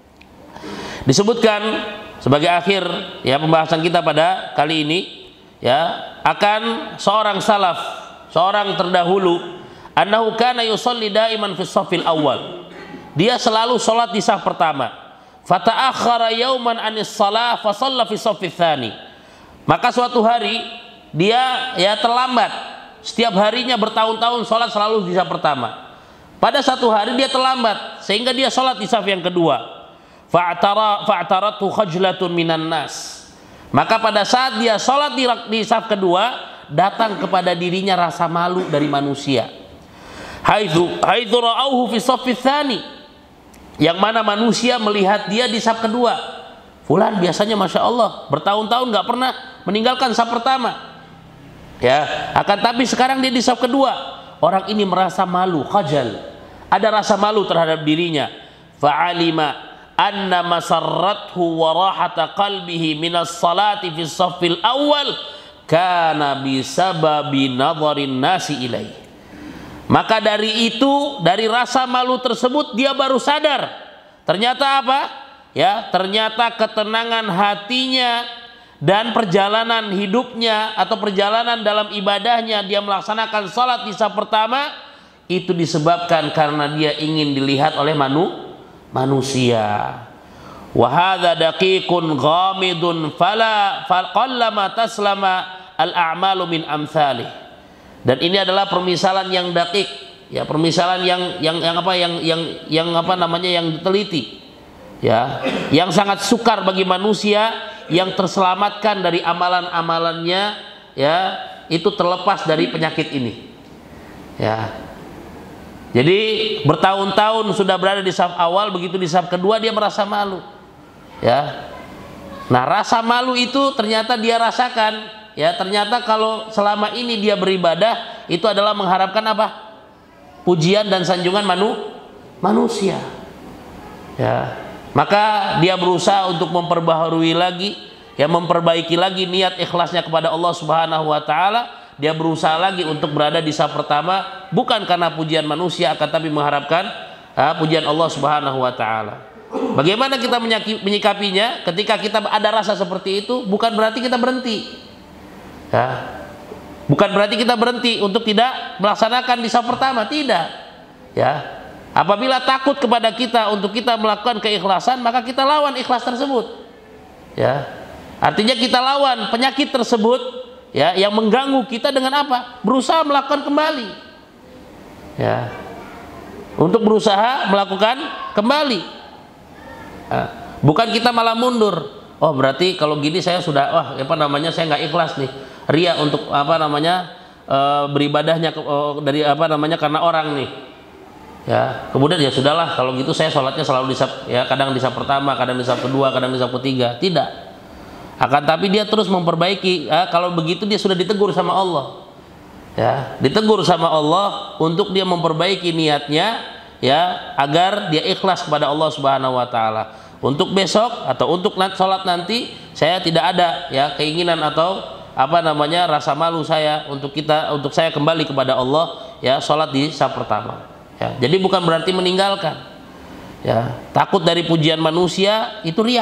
Disebutkan sebagai akhir ya pembahasan kita pada kali ini, ya, akan seorang salaf, seorang terdahulu, annahu kana yusalli daiman fi shaffil awal. Dia selalu sholat di saf pertama. Fata'akhkhara yauman anis shalah fa shalla fi shaffil tsani. Maka suatu hari dia ya terlambat. Setiap harinya bertahun-tahun sholat selalu di saf pertama. Pada satu hari dia terlambat sehingga dia sholat di saf yang kedua. Fa'tara fa'taratu khajlatun minan nas. Maka pada saat dia sholat di, di saf kedua, datang kepada dirinya rasa malu dari manusia. Haitsu haitsu ra'auhu fi shaffil tsani. Yang mana manusia melihat dia di saf kedua. Fulan biasanya masya Allah bertahun-tahun nggak pernah meninggalkan saf pertama, ya. Akan tapi sekarang dia di saf kedua. Orang ini merasa malu, khajal. Ada rasa malu terhadap dirinya. Fa'alima anna masarrathu wa rahata qalbihi minas salati fi shaffil awal kana bisababi nadharin nasi ilaihi. Maka dari itu, dari rasa malu tersebut dia baru sadar. Ternyata apa? Ya, ternyata ketenangan hatinya dan perjalanan hidupnya atau perjalanan dalam ibadahnya, dia melaksanakan sholat di saf pertama, itu disebabkan karena dia ingin dilihat oleh manu, manusia. Wa hadza daqiqun ghamidun fala faqallama taslama al-a'malu min amsalih. Dan ini adalah permisalan yang dakik, ya, permisalan yang yang yang apa yang yang yang apa namanya yang teliti, ya, yang sangat sukar bagi manusia yang terselamatkan dari amalan-amalannya, ya, itu terlepas dari penyakit ini, ya. Jadi bertahun-tahun sudah berada di saf awal, begitu di saf kedua dia merasa malu, ya. Nah, rasa malu itu ternyata dia rasakan. Ya, ternyata kalau selama ini dia beribadah itu adalah mengharapkan apa? Pujian dan sanjungan manu, manusia. Ya, maka dia berusaha untuk memperbaharui lagi, ya, memperbaiki lagi niat ikhlasnya kepada Allah Subhanahu wa taala. Dia berusaha lagi untuk berada di saf pertama bukan karena pujian manusia, akan tapi mengharapkan ha, pujian Allah Subhanahu wa taala. Bagaimana kita menyikapinya ketika kita ada rasa seperti itu? Bukan berarti kita berhenti. Ya. Bukan berarti kita berhenti untuk tidak melaksanakan di saf pertama, tidak. Ya. Apabila takut kepada kita untuk kita melakukan keikhlasan, maka kita lawan ikhlas tersebut. Ya. Artinya kita lawan penyakit tersebut, ya, yang mengganggu kita dengan apa? Berusaha melakukan kembali. Ya. Untuk berusaha melakukan kembali. Ya. Bukan kita malah mundur. Oh, berarti kalau gini saya sudah, wah, apa namanya, saya nggak ikhlas nih. Ria untuk apa namanya e, beribadahnya e, dari apa namanya karena orang nih, ya. Kemudian ya sudahlah kalau gitu saya sholatnya selalu di saf, ya, kadang di saf pertama, kadang di saf kedua, kadang di saf ketiga. Tidak. Akan tapi dia terus memperbaiki. Ya, kalau begitu dia sudah ditegur sama Allah, ya, ditegur sama Allah untuk dia memperbaiki niatnya, ya, agar dia ikhlas kepada Allah Subhanahu wa taala. Untuk besok atau untuk sholat nanti saya tidak ada, ya, keinginan atau apa namanya rasa malu saya untuk kita untuk saya kembali kepada Allah, ya, sholat di saf pertama, ya. Jadi bukan berarti meninggalkan, ya. Takut dari pujian manusia itu riya,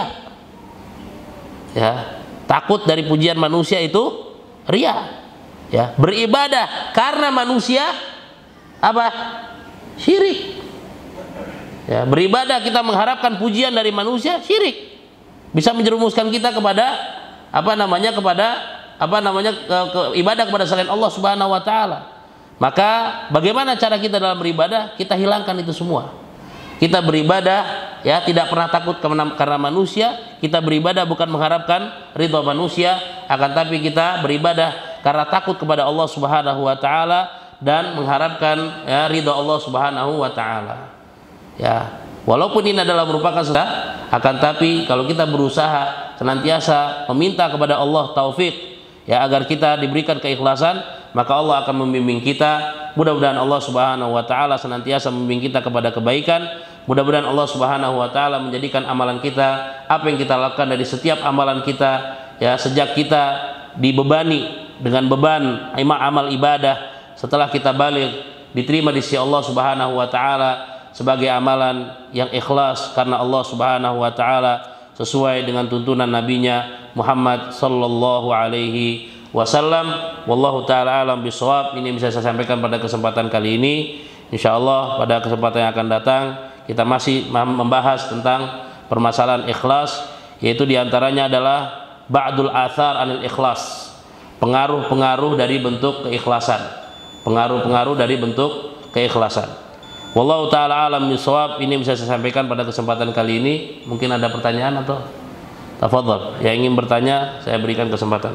ya. Takut dari pujian manusia itu riya, ya. Beribadah karena manusia apa? Syirik, ya. Beribadah kita mengharapkan pujian dari manusia, syirik, bisa menjerumuskan kita kepada apa namanya kepada apa namanya ke, ke ibadah kepada selain Allah Subhanahu wa taala. Maka bagaimana cara kita dalam beribadah? Kita hilangkan itu semua. Kita beribadah, ya, tidak pernah takut karena manusia. Kita beribadah bukan mengharapkan ridha manusia, akan tapi kita beribadah karena takut kepada Allah Subhanahu wa taala dan mengharapkan, ya, ridha Allah Subhanahu wa taala. Ya, walaupun ini adalah merupakan sedekah, akan tapi kalau kita berusaha senantiasa meminta kepada Allah taufik, ya, agar kita diberikan keikhlasan, maka Allah akan membimbing kita. Mudah-mudahan Allah Subhanahu wa taala senantiasa membimbing kita kepada kebaikan. Mudah-mudahan Allah Subhanahu wa taala menjadikan amalan kita, apa yang kita lakukan dari setiap amalan kita, ya, sejak kita dibebani dengan beban amal ibadah setelah kita balik diterima di sisi Allah Subhanahu wa taala sebagai amalan yang ikhlas karena Allah Subhanahu wa taala sesuai dengan tuntunan nabinya Muhammad sallallahu alaihi wasallam. Wallahu taala alam bisawab. Ini bisa saya sampaikan pada kesempatan kali ini. Insyaallah pada kesempatan yang akan datang kita masih membahas tentang permasalahan ikhlas, yaitu diantaranya adalah ba'dul athar anil ikhlas, pengaruh-pengaruh dari bentuk keikhlasan, pengaruh-pengaruh dari bentuk keikhlasan. Wallahu taala alam bisawab. Ini bisa saya sampaikan pada kesempatan kali ini. Mungkin ada pertanyaan atau tafadhol yang ingin bertanya, saya berikan kesempatan.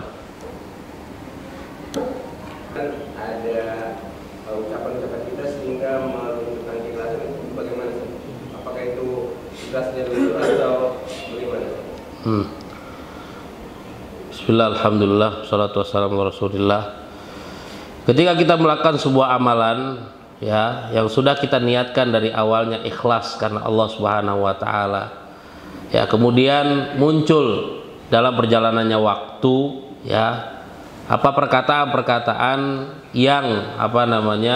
Hmm. Bismillah, alhamdulillah, salatu wassalamu ala rasulillah. Ketika kita melakukan sebuah amalan ya yang sudah kita niatkan dari awalnya ikhlas karena Allah Subhanahu wa taala, ya kemudian muncul dalam perjalanannya waktu ya apa perkataan-perkataan yang apa namanya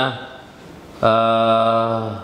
uh,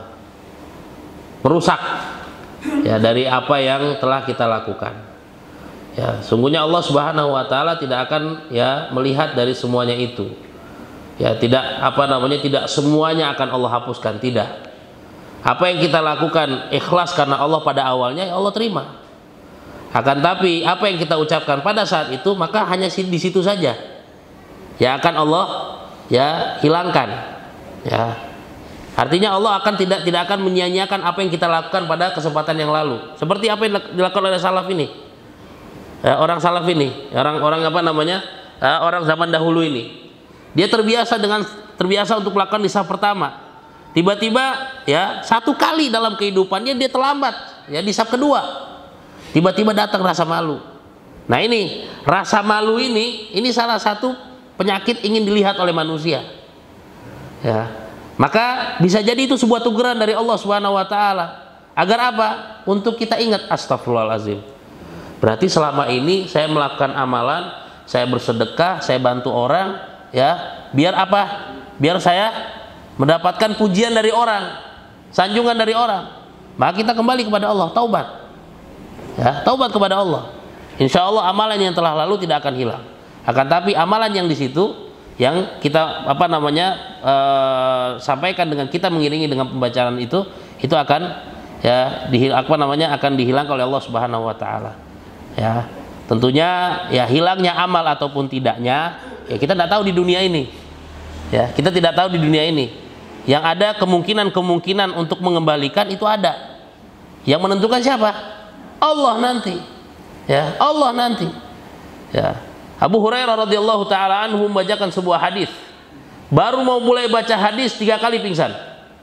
merusak ya dari apa yang telah kita lakukan. Ya, sungguhnya Allah Subhanahu wa taala tidak akan ya melihat dari semuanya itu. Ya, tidak apa namanya tidak semuanya akan Allah hapuskan, tidak. Apa yang kita lakukan ikhlas karena Allah pada awalnya ya Allah terima. Akan tapi apa yang kita ucapkan pada saat itu maka hanya di situ saja. Ya akan Allah ya hilangkan. Ya. Artinya Allah akan tidak tidak akan menyia-nyiakan apa yang kita lakukan pada kesempatan yang lalu. Seperti apa yang dilakukan oleh salaf ini. Ya, orang salaf ini, orang-orang apa namanya, ya, orang zaman dahulu ini, dia terbiasa dengan terbiasa untuk melakukan nisab pertama. Tiba-tiba, ya satu kali dalam kehidupannya dia terlambat, ya nisab kedua. Tiba-tiba datang rasa malu. Nah ini rasa malu ini, ini salah satu penyakit ingin dilihat oleh manusia. Ya, maka bisa jadi itu sebuah teguran dari Allah Subhanahu Wa Taala. Agar apa? Untuk kita ingat astagfirullahaladzim. Berarti selama ini saya melakukan amalan, saya bersedekah, saya bantu orang, ya, biar apa? Biar saya mendapatkan pujian dari orang, sanjungan dari orang. Maka kita kembali kepada Allah, taubat. Ya, taubat kepada Allah. Insya Allah amalan yang telah lalu tidak akan hilang. Akan tapi amalan yang di situ yang kita apa namanya uh, sampaikan dengan kita mengiringi dengan pembacaan itu, itu akan ya dihil apa namanya akan dihilangkan oleh Allah Subhanahu Wa Taala. Ya, tentunya ya hilangnya amal ataupun tidaknya ya kita tidak tahu di dunia ini. Ya, kita tidak tahu di dunia ini. Yang ada kemungkinan-kemungkinan untuk mengembalikan itu ada. Yang menentukan siapa? Allah nanti. Ya, Allah nanti. Ya. Abu Hurairah radhiyallahu taala anhu membacakan sebuah hadis. Baru mau mulai baca hadis tiga kali pingsan.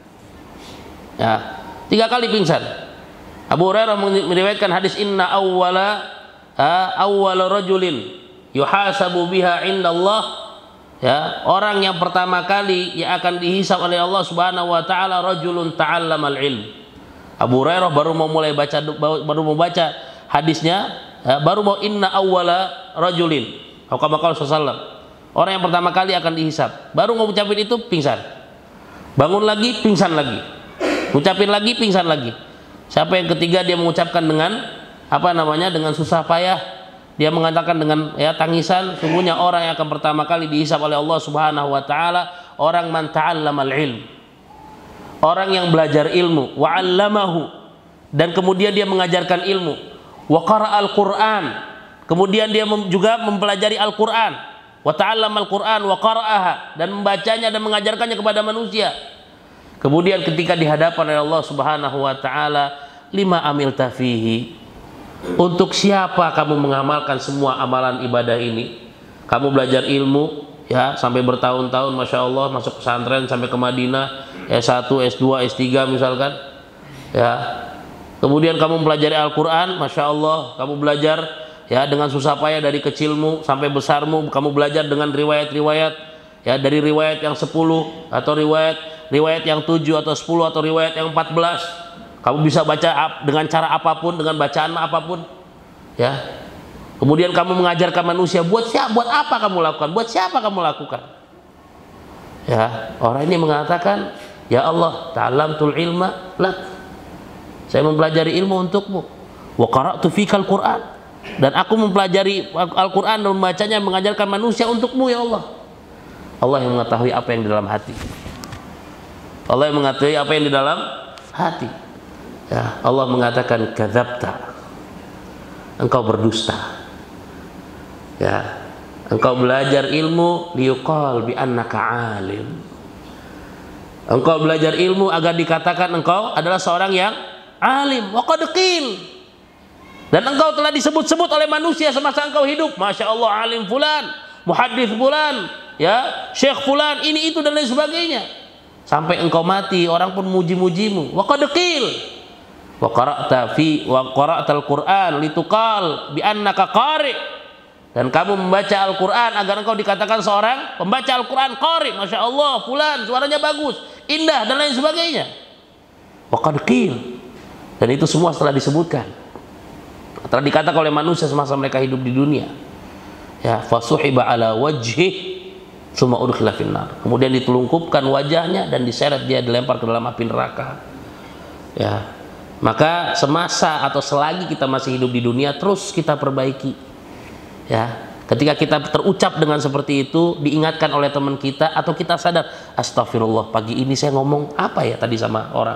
Ya, tiga kali pingsan. Abu Hurairah meriwayatkan hadis inna awwala awwal rajulin yuhasabu biha indallah, ya orang yang pertama kali yang akan dihisab oleh Allah Subhanahu wa taala rajulun ta'allamal ilm. Abu Hurairah baru mau mulai baca baru mau baca hadisnya, ya, baru mau inna awwala rajulin Muhammad sallallahu alaihi wasallam, orang yang pertama kali akan dihisab, baru mau ucapin itu pingsan, bangun lagi pingsan lagi, ucapin lagi pingsan lagi. Siapa yang ketiga dia mengucapkan dengan apa namanya dengan susah payah, dia mengatakan dengan ya tangisan, sungguhnya orang yang akan pertama kali dihisab oleh Allah Subhanahu wa taala orang man ta'allamal ilm, orang yang belajar ilmu, wa 'allamahu, dan kemudian dia mengajarkan ilmu, wa qara'al Qur'an, kemudian dia mem juga mempelajari Al-Qur'an, wa ta'allamal Qur'an wa qara'aha, dan membacanya dan mengajarkannya kepada manusia. Kemudian ketika dihadapan oleh Allah Subhanahu wa taala, lima amilta fihi, untuk siapa kamu mengamalkan semua amalan ibadah ini? Kamu belajar ilmu ya sampai bertahun-tahun, masya Allah, masuk pesantren sampai ke Madinah, S satu, S dua, S tiga misalkan, ya. Kemudian kamu mempelajari Al-Quran, masya Allah, kamu belajar ya dengan susah payah dari kecilmu sampai besarmu, kamu belajar dengan riwayat-riwayat, ya dari riwayat yang sepuluh atau riwayat riwayat yang tujuh atau sepuluh atau riwayat yang empat belas. Kamu bisa baca dengan cara apapun, dengan bacaan apapun, ya. Kemudian kamu mengajarkan manusia, buat siapa, buat apa kamu lakukan? Buat siapa kamu lakukan? Ya, orang ini mengatakan, ya Allah, ta'allamtul ilma lak. Saya mempelajari ilmu untukmu. Wa qara'tu fikal Qur'an. Dan aku mempelajari Al-Qur'an dan membacanya, mengajarkan manusia untukmu ya Allah. Allah yang mengetahui apa yang di dalam hati. Allah yang mengetahui apa yang di dalam hati. Ya, Allah mengatakan kadzabta. Engkau berdusta. Ya, engkau belajar ilmu liyuqal bi annaka alim. Engkau belajar ilmu agar dikatakan engkau adalah seorang yang alim. Wa qad qil. Dan engkau telah disebut-sebut oleh manusia semasa engkau hidup. Masya Allah, alim fulan, muhaddits fulan, ya, syekh fulan, ini itu dan lain sebagainya. Sampai engkau mati, orang pun muji-mujimu. Wa qad qil. Wa qara'ta fi wa qara'tal Qur'an lituqal bi annaka qari'. Dan kamu membaca Al-Quran agar engkau dikatakan seorang pembaca Al-Quran qari. Masya Allah, fulan suaranya bagus, indah dan lain sebagainya. Wa qad qil. Dan itu semua setelah disebutkan, telah dikatakan oleh manusia semasa mereka hidup di dunia. Ya, fasuhiba ala wajhih tsumma udkhila finnar. Kemudian ditelungkupkan wajahnya dan diseret dia, dilempar ke dalam api neraka. Ya. Maka semasa atau selagi kita masih hidup di dunia, terus kita perbaiki. Ya, ketika kita terucap dengan seperti itu, diingatkan oleh teman kita atau kita sadar, astagfirullah, pagi ini saya ngomong apa ya tadi sama orang?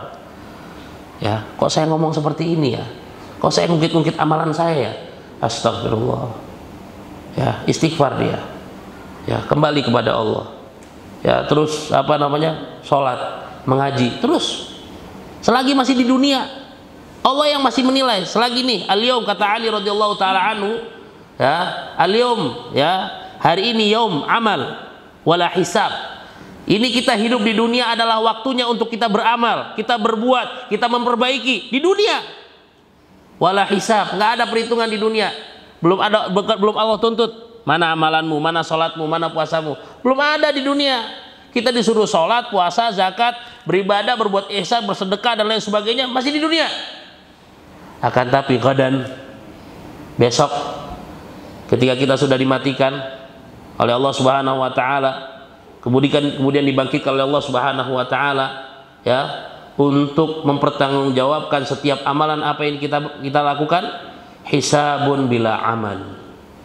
Ya, kok saya ngomong seperti ini ya? Kok saya ngungkit-ngungkit amalan saya ya? Astagfirullah. Ya, istighfar dia. Ya, kembali kepada Allah. Ya, terus apa namanya? Sholat, mengaji, terus. Selagi masih di dunia, Allah yang masih menilai. Selagi nih, al-yaum kata Ali radhiyallahu taala anhu, ya, al-yawm, ya, hari ini yaum amal wala hisab. Ini kita hidup di dunia adalah waktunya untuk kita beramal, kita berbuat, kita memperbaiki di dunia. Wala hisab, nggak ada perhitungan di dunia. Belum ada, belum Allah tuntut mana amalanmu, mana sholatmu, mana puasamu. Belum ada di dunia. Kita disuruh sholat, puasa, zakat, beribadah, berbuat ihsan, bersedekah dan lain sebagainya masih di dunia. Akan tapi qadan, besok, ketika kita sudah dimatikan oleh Allah Subhanahu wa taala, kemudian kemudian dibangkitkan oleh Allah Subhanahu wa taala, ya, untuk mempertanggungjawabkan setiap amalan apa yang kita kita lakukan, hisabun bila amal.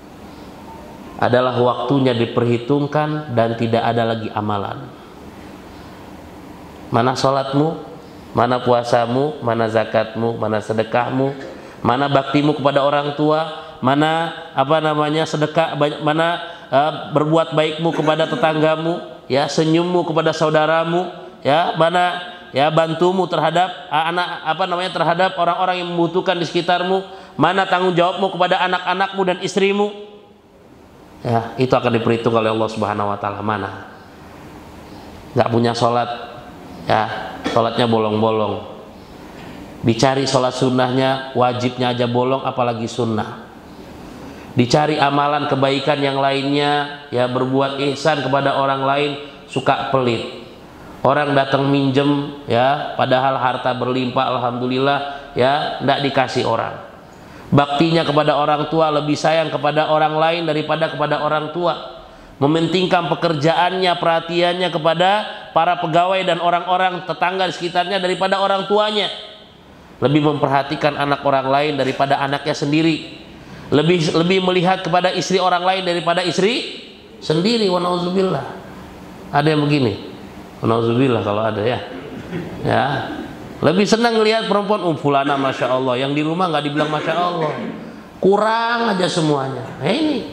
Adalah waktunya diperhitungkan dan tidak ada lagi amalan. Mana sholatmu, mana puasamu, mana zakatmu, mana sedekahmu, mana baktimu kepada orang tua, mana apa namanya sedekah, mana uh, berbuat baikmu kepada tetanggamu, ya, senyummu kepada saudaramu, ya, mana ya bantumu terhadap uh, anak apa namanya terhadap orang-orang yang membutuhkan di sekitarmu, mana tanggung jawabmu kepada anak-anakmu dan istrimu. Ya, itu akan diperhitung oleh Allah Subhanahu wa taala. Mana nggak punya sholat, ya, sholatnya bolong-bolong. Dicari sholat sunnahnya, wajibnya aja bolong, apalagi sunnah. Dicari amalan kebaikan yang lainnya, ya, berbuat ihsan kepada orang lain, suka pelit. Orang datang minjem, ya, padahal harta berlimpah, alhamdulillah, ya, nggak dikasih orang. Baktinya kepada orang tua lebih sayang kepada orang lain daripada kepada orang tua. Mementingkan pekerjaannya, perhatiannya kepada para pegawai dan orang-orang tetangga di sekitarnya daripada orang tuanya. Lebih memperhatikan anak orang lain daripada anaknya sendiri. Lebih lebih melihat kepada istri orang lain daripada istri sendiri. Wa na'udzubillah. Ada yang begini. Wa na'udzubillah kalau ada, ya. Ya. Lebih senang lihat perempuan, um fulana masya Allah, yang di rumah nggak dibilang masya Allah, kurang aja semuanya. Nah, ini,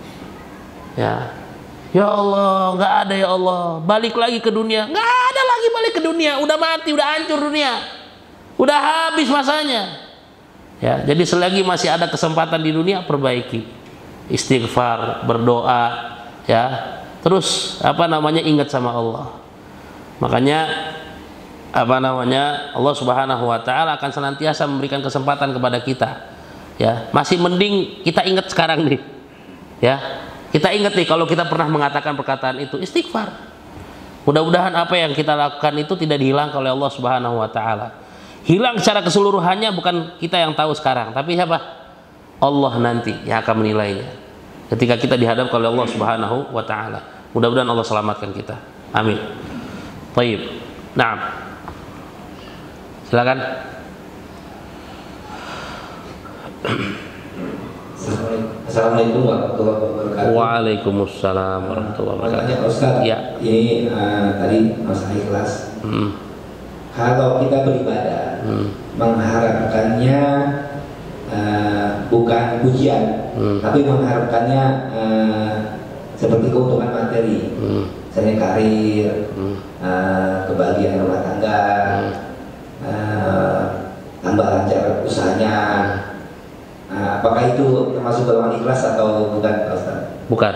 ya, ya Allah, nggak ada ya Allah, balik lagi ke dunia, nggak ada lagi balik ke dunia, udah mati, udah hancur dunia, udah habis masanya. Ya, jadi selagi masih ada kesempatan di dunia, perbaiki, istighfar, berdoa, ya, terus apa namanya ingat sama Allah. Makanya apa namanya Allah Subhanahu wa taala akan senantiasa memberikan kesempatan kepada kita, ya, masih mending kita ingat sekarang nih, ya, kita ingat nih kalau kita pernah mengatakan perkataan itu, istighfar. Mudah-mudahan apa yang kita lakukan itu tidak dihilangkan oleh Allah Subhanahu wa taala. Hilang secara keseluruhannya bukan kita yang tahu sekarang, tapi siapa? Allah nanti yang akan menilainya ketika kita dihadapkan oleh Allah Subhanahu wa taala. Mudah-mudahan Allah selamatkan kita. Amin. Baik. Naam. Silakan. Assalamualaikum warahmatullahi wabarakatuh. Waalaikumsalam warahmatullahi wabarakatuh. Pak Ustaz, ya. Ini uh, tadi masalah ikhlas. Hmm. Kalau kita beribadah, hmm. mengharapkannya uh, bukan pujian, hmm. tapi mengharapkannya uh, seperti keuntungan materi, hmm. misalnya karir, hmm. uh, kebahagiaan rumah tangga, hmm. uh, tambah lancar usahanya. Nah, apakah itu termasuk golongan ikhlas atau bukan, Pak Ustaz? Bukan.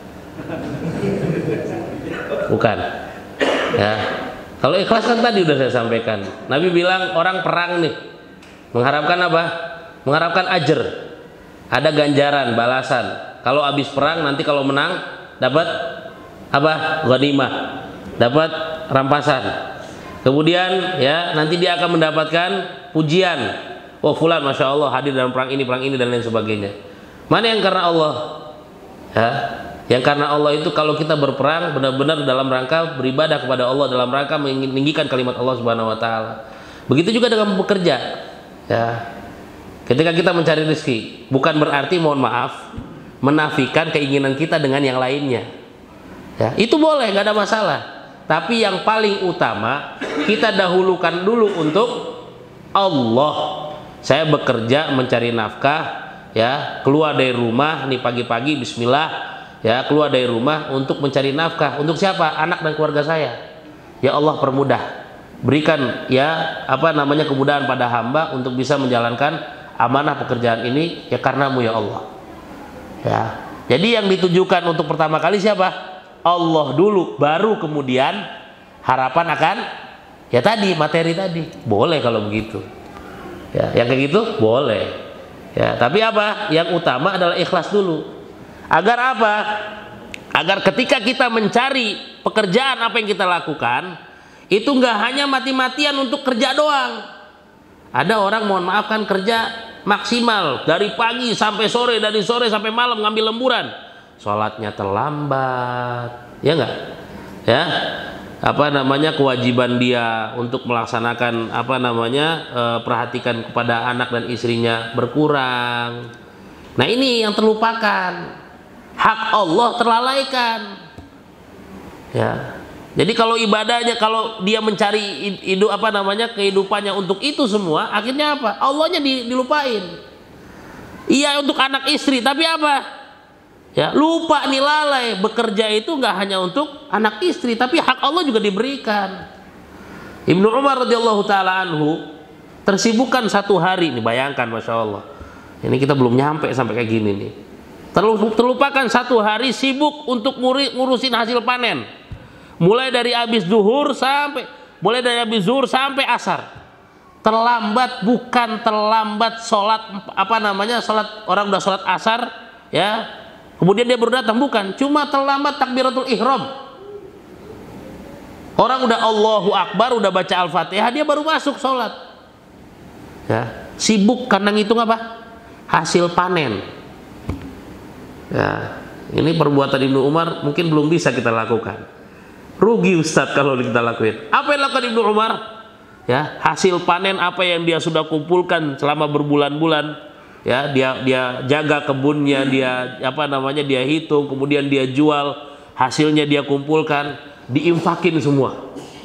Bukan. Ya. Kalau ikhlas kan tadi udah saya sampaikan. Nabi bilang orang perang nih, mengharapkan apa? Mengharapkan ajar. Ada ganjaran, balasan. Kalau habis perang nanti kalau menang dapat apa? Ghanimah. Dapat rampasan. Kemudian ya nanti dia akan mendapatkan pujian. Oh fulan masya Allah hadir dalam perang ini, perang ini dan lain sebagainya. Mana yang karena Allah? Ya, yang karena Allah itu kalau kita berperang benar-benar dalam rangka beribadah kepada Allah, dalam rangka meninggikan kalimat Allah Subhanahu Wa Taala. Begitu juga dengan bekerja. Ya, ketika kita mencari rezeki, bukan berarti mohon maaf menafikan keinginan kita dengan yang lainnya. Ya, itu boleh, nggak ada masalah. Tapi yang paling utama kita dahulukan dulu untuk Allah. Saya bekerja mencari nafkah, ya keluar dari rumah nih pagi-pagi Bismillah, ya keluar dari rumah untuk mencari nafkah untuk siapa? Anak dan keluarga saya. Ya Allah permudah, berikan ya apa namanya kemudahan pada hamba untuk bisa menjalankan amanah pekerjaan ini ya karenamu ya Allah. Ya, jadi yang ditujukan untuk pertama kali siapa? Allah dulu, baru kemudian harapan akan ya tadi materi tadi. Boleh kalau begitu. Ya, yang kayak gitu boleh. Ya, tapi apa? Yang utama adalah ikhlas dulu. Agar apa? Agar ketika kita mencari pekerjaan apa yang kita lakukan, itu nggak hanya mati-matian untuk kerja doang. Ada orang mohon maaf kan kerja maksimal dari pagi sampai sore, dari sore sampai malam ngambil lemburan. Sholatnya terlambat, ya nggak? Ya. Apa namanya kewajiban dia untuk melaksanakan apa namanya e, perhatikan kepada anak dan istrinya berkurang. Nah ini yang terlupakan, hak Allah terlalaikan. Ya, jadi kalau ibadahnya kalau dia mencari hidup apa namanya kehidupannya untuk itu semua, akhirnya apa? Allahnya dilupain. Iya untuk anak istri, tapi apa? Ya, lupa nih lalai bekerja itu nggak hanya untuk anak istri tapi hak Allah juga diberikan. Ibnu Umar radhiyallahu taala anhu tersibukkan satu hari nih, bayangkan masya Allah. Ini kita belum nyampe sampai kayak gini nih. Terlupakan satu hari sibuk untuk ngurusin hasil panen. Mulai dari habis zuhur sampai mulai dari habis zuhur sampai asar. Terlambat bukan terlambat sholat apa namanya sholat orang udah sholat asar ya. Kemudian dia baru datang, bukan, cuma terlambat takbiratul ihram. Orang udah Allahu Akbar, udah baca Al-Fatihah, dia baru masuk sholat. Ya, sibuk karena ngitung apa? Hasil panen. Ya, ini perbuatan Ibnu Umar mungkin belum bisa kita lakukan. Rugi Ustadz kalau kita lakuin. Apa yang lakukan Ibnu Umar? Ya, hasil panen apa yang dia sudah kumpulkan selama berbulan-bulan. Ya, dia dia jaga kebunnya, dia apa namanya dia hitung, kemudian dia jual, hasilnya dia kumpulkan, diinfakin semua.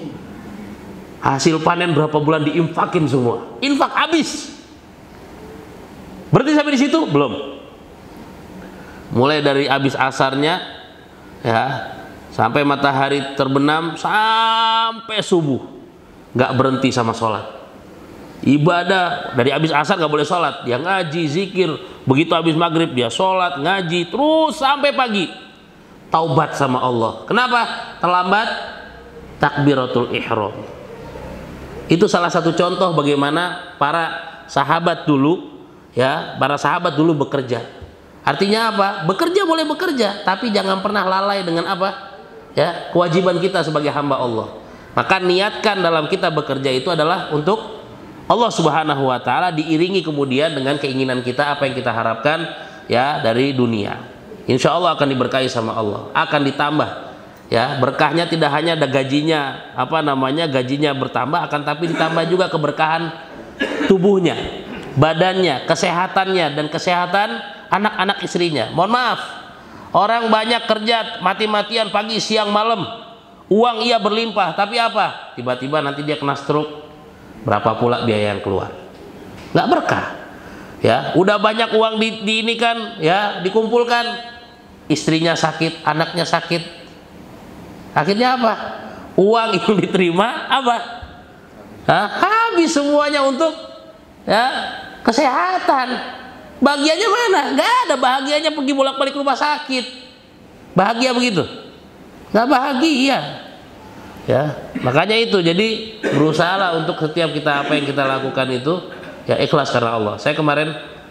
Hasil panen berapa bulan diinfakin semua, infak habis. Berarti sampai di situ belum. Mulai dari habis asarnya, ya sampai matahari terbenam sampai subuh, nggak berhenti sama sholat. Ibadah dari habis asar nggak boleh sholat, dia ngaji zikir, begitu habis maghrib dia sholat ngaji terus sampai pagi. Taubat sama Allah. Kenapa terlambat? Takbiratul ihram. Itu salah satu contoh bagaimana para sahabat dulu, ya para sahabat dulu bekerja. Artinya apa? Bekerja boleh bekerja, tapi jangan pernah lalai dengan apa? Ya kewajiban kita sebagai hamba Allah. Maka niatkan dalam kita bekerja itu adalah untuk Allah Subhanahu wa taala diiringi kemudian dengan keinginan kita, apa yang kita harapkan ya dari dunia. Insya Allah akan diberkahi sama Allah, akan ditambah ya berkahnya. Tidak hanya ada gajinya, apa namanya gajinya bertambah, akan tapi ditambah juga keberkahan tubuhnya, badannya, kesehatannya, dan kesehatan anak-anak istrinya. Mohon maaf, orang banyak kerja mati-matian pagi siang malam, uang ia berlimpah, tapi apa? Tiba-tiba nanti dia kena stroke. Berapa pula biaya yang keluar? Nggak berkah. Ya, udah banyak uang di, di ini kan, ya dikumpulkan, istrinya sakit, anaknya sakit. Akhirnya apa? Uang yang diterima apa? Hah? Habis semuanya untuk ya kesehatan. Bahagianya mana? Nggak ada bahagianya pergi bolak-balik rumah sakit. Bahagia begitu? Nggak bahagia. Ya, makanya itu, jadi berusahalah untuk setiap kita apa yang kita lakukan itu ya ikhlas karena Allah. Saya kemarin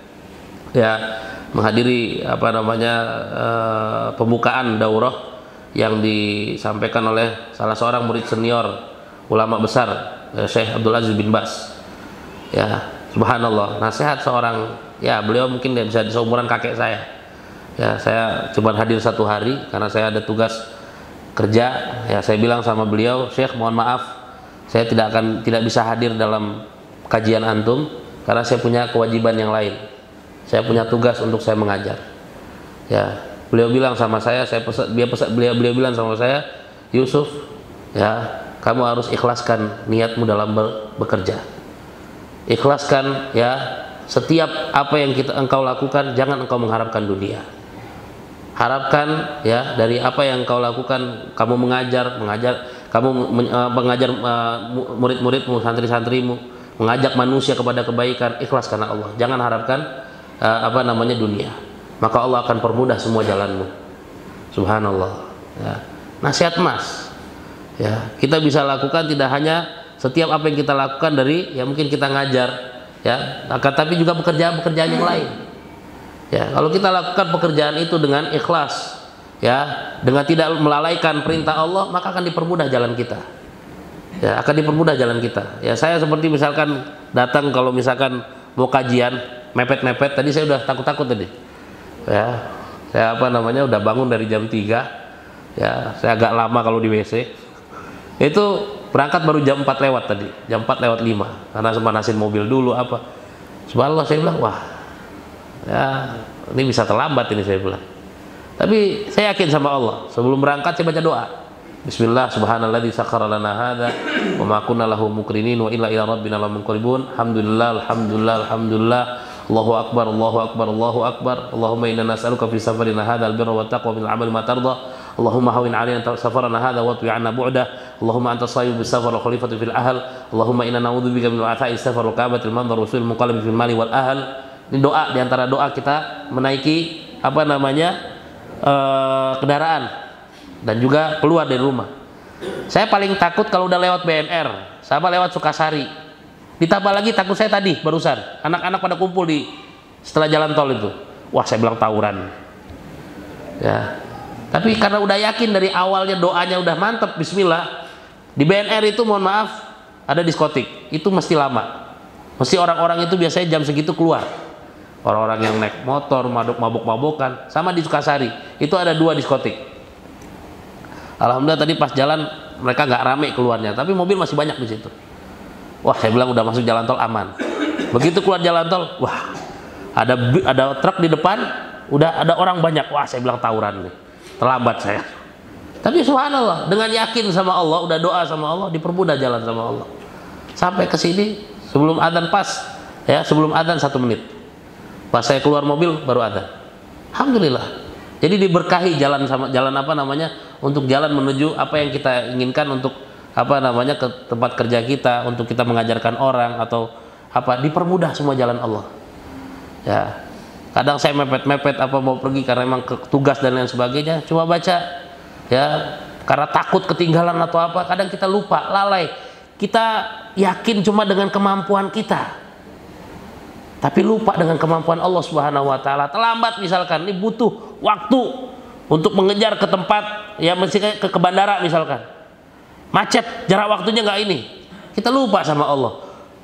ya menghadiri apa namanya uh, pembukaan daurah yang disampaikan oleh salah seorang murid senior ulama besar, ya, Syekh Abdul Aziz bin Bas. Ya, subhanallah, nasihat seorang, ya beliau mungkin bisa seumuran kakek saya. Ya, saya cuma hadir satu hari karena saya ada tugas kerja. Ya, saya bilang sama beliau, Syekh mohon maaf, saya tidak akan tidak bisa hadir dalam kajian antum karena saya punya kewajiban yang lain. Saya punya tugas untuk saya mengajar. Ya, beliau bilang sama saya, saya pesan, dia pesan, beliau beliau bilang sama saya, Yusuf, ya kamu harus ikhlaskan niatmu dalam bekerja. Ikhlaskan ya setiap apa yang kita engkau lakukan, jangan engkau mengharapkan dunia. Harapkan ya dari apa yang kau lakukan, kamu mengajar, mengajar, kamu mengajar murid-muridmu, santri-santrimu, mengajak manusia kepada kebaikan, ikhlas karena Allah. Jangan harapkan uh, apa namanya dunia. Maka Allah akan permudah semua jalanmu. Subhanallah. Ya. Nasihat Mas. Ya, kita bisa lakukan tidak hanya setiap apa yang kita lakukan dari ya mungkin kita ngajar, ya, tapi juga pekerjaan-pekerjaan yang lain. Ya, kalau kita lakukan pekerjaan itu dengan ikhlas, ya, dengan tidak melalaikan perintah Allah, maka akan dipermudah jalan kita. Ya, akan dipermudah jalan kita. Ya, saya seperti misalkan datang kalau misalkan mau kajian, mepet-mepet, tadi saya udah takut-takut tadi. Ya, saya apa namanya udah bangun dari jam tiga. Ya, saya agak lama kalau di W C. Itu berangkat baru jam empat lewat tadi, jam empat lewat lima. Karena manasin mobil dulu apa. Subhanallah, saya bilang, wah, ya ini bisa terlambat ini, saya bilang. Tapi saya yakin sama Allah, sebelum berangkat saya baca doa, Bismillah, subhanalladzi sakhkhara lana hadza wa ma kunna lahu muqrinin wa illa ila rabbina lamunqalibun. Alhamdulillah, alhamdulillah, alhamdulillah. Allahu akbar, Allahu akbar, Allahu akbar. Allahumma inna nas'aluka fi safarina hadzal birra wa taqwa min al-'amali ma tarda. Allahumma hawwin 'alaina safarana hadza wa twi 'anna bu'dah. Allahumma anta sahibu bis safar wa khalifatu fil ahl. Allahumma inna na'udzubika min wa'tha'i safar wa ka'batil manzar wa su'il munqalib fil mali wal ahl. Ini doa, diantara doa kita menaiki apa namanya uh, kendaraan dan juga keluar dari rumah. Saya paling takut kalau udah lewat B N R sama lewat Sukasari. Ditambah lagi takut saya tadi barusan anak-anak pada kumpul di setelah jalan tol itu. Wah, saya bilang tawuran. Ya. Tapi karena udah yakin dari awalnya doanya udah mantep, Bismillah. Di B N R itu mohon maaf ada diskotik. Itu mesti lama. Mesti orang-orang itu biasanya jam segitu keluar. Orang-orang yang naik motor, mabuk-mabuk-mabukan. Sama di Sukasari, itu ada dua diskotik. Alhamdulillah tadi pas jalan mereka nggak rame keluarnya, tapi mobil masih banyak di situ. Wah, saya bilang udah masuk jalan tol aman. Begitu keluar jalan tol, wah, ada ada truk di depan, udah ada orang banyak. Wah, saya bilang tawuran nih. Terlambat saya. Tapi subhanallah, dengan yakin sama Allah, udah doa sama Allah, dipermudah jalan sama Allah. Sampai ke sini sebelum adzan pas, ya, sebelum adzan satu menit. Pas saya keluar mobil baru adzan. Alhamdulillah. Jadi diberkahi jalan sama jalan apa namanya untuk jalan menuju apa yang kita inginkan, untuk apa namanya ke tempat kerja kita, untuk kita mengajarkan orang atau apa, dipermudah semua jalan Allah. Ya. Kadang saya mepet-mepet apa mau pergi karena memang ke tugas dan lain sebagainya, cuma baca ya karena takut ketinggalan atau apa, kadang kita lupa, lalai. Kita yakin cuma dengan kemampuan kita. Tapi lupa dengan kemampuan Allah Subhanahu wa taala. Terlambat misalkan, ini butuh waktu untuk mengejar ke tempat, ya mesti ke, ke bandara misalkan. Macet, jarak waktunya nggak ini. Kita lupa sama Allah.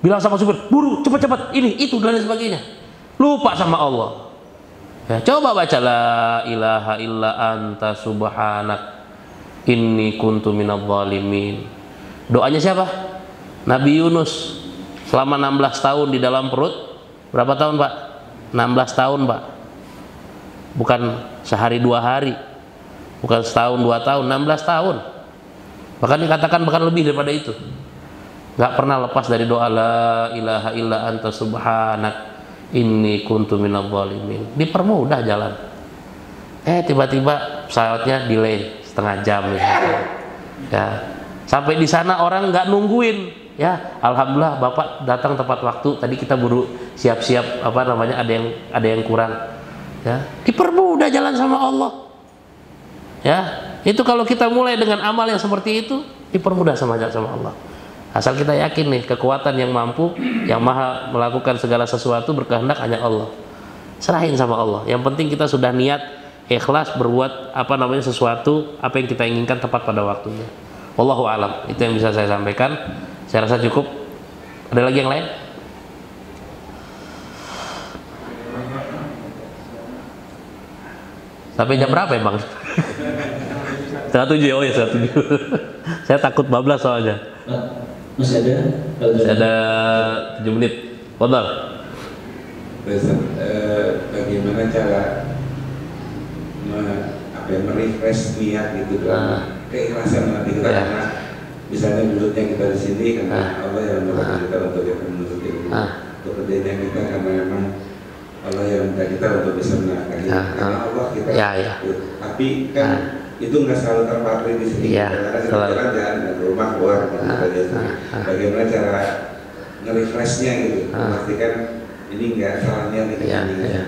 bilang sama supir, buru, cepat-cepat, ini, itu, dan lain sebagainya. Lupa sama Allah. Ya, coba baca la ilaha illa anta subhanak inni kuntu minadz zalimin. Doanya siapa? Nabi Yunus selama enam belas tahun di dalam perut. Berapa tahun, Pak? enam belas tahun, Pak. Bukan sehari dua hari, bukan setahun dua tahun, enam belas tahun. Bahkan dikatakan bahkan lebih daripada itu. Nggak pernah lepas dari doa la ilaha illa anta subhanak inni kuntu minadz zalimin. Dipermudah jalan. Eh tiba-tiba pesawatnya delay setengah jam ya. Ya. Sampai di sana orang nggak nungguin. Ya, alhamdulillah Bapak datang tepat waktu. Tadi kita buru siap-siap apa namanya ada yang ada yang kurang. Ya, dipermudah jalan sama Allah. Ya, itu kalau kita mulai dengan amal yang seperti itu dipermudah sama sama Allah. Asal kita yakin nih kekuatan yang mampu, yang maha melakukan segala sesuatu berkehendak hanya Allah. Serahin sama Allah. Yang penting kita sudah niat ikhlas berbuat apa namanya sesuatu apa yang kita inginkan tepat pada waktunya. Wallahu alam. Itu yang bisa saya sampaikan. Saya rasa cukup. Ada lagi yang lain? Sampai jam berapa emang? Setengah tujuh, oh ya setengah tujuh. Saya takut bablas soalnya. Masih ada? Masih ada tujuh menit. Fadhal. Bagaimana cara me, apa yang merefresh niat gitu dalam keikhlasan hati kita, karena misalnya dulunya kita di sini karena Allah yang menolong kita untuk kita menuntut ilmu, untuk kerjanya kita karena memang Allah yang minta kita untuk bisa menafkahi karena Allah kita. Ya, ya. Tapi kan itu nggak selalu terpatri di sini. Ya, karena kita jalan jalan dari rumah keluar gitu. Bagaimana cara nge-refreshnya gitu, memastikan ini nggak salah niat itu. Ya, ya.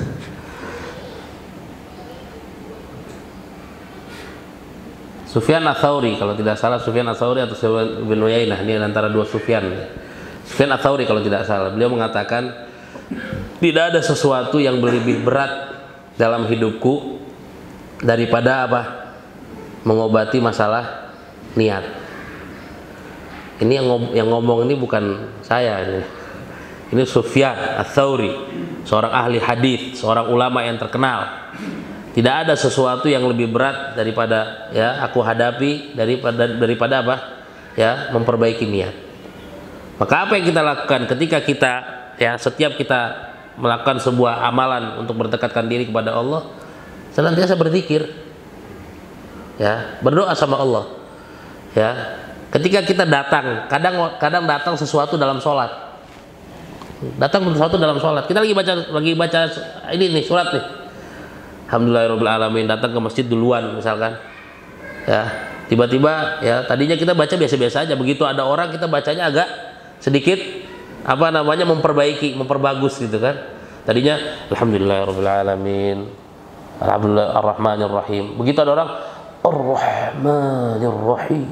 Sufyan Ats-Tsauri kalau tidak salah, Sufyan Ats-Tsauri atau Sufyan bin Uyainah, ini antara dua Sufyan. Sufyan Ats-Tsauri kalau tidak salah, beliau mengatakan tidak ada sesuatu yang lebih berat dalam hidupku daripada apa? Mengobati masalah niat. Ini yang ngom yang ngomong ini bukan saya ini. Ini Sufyan Ats-Tsauri, seorang ahli hadis, seorang ulama yang terkenal. Tidak ada sesuatu yang lebih berat daripada ya aku hadapi daripada daripada apa? Ya, memperbaiki niat. Maka apa yang kita lakukan ketika kita ya setiap kita melakukan sebuah amalan untuk mendekatkan diri kepada Allah, senantiasa berzikir. Ya, berdoa sama Allah. Ya. Ketika kita datang, kadang kadang datang sesuatu dalam sholat. Datang sesuatu dalam sholat. Kita lagi baca lagi baca ini nih surat nih. Alhamdulillahirabbil alamin, datang ke masjid duluan misalkan. Ya, tiba-tiba ya tadinya kita baca biasa-biasa aja, begitu ada orang kita bacanya agak sedikit apa namanya memperbaiki, memperbagus gitu kan. Tadinya alhamdulillahirabbil alamin, alhamdulillah arrahmanir rahim. Begitu ada orang arrahmanir rahim,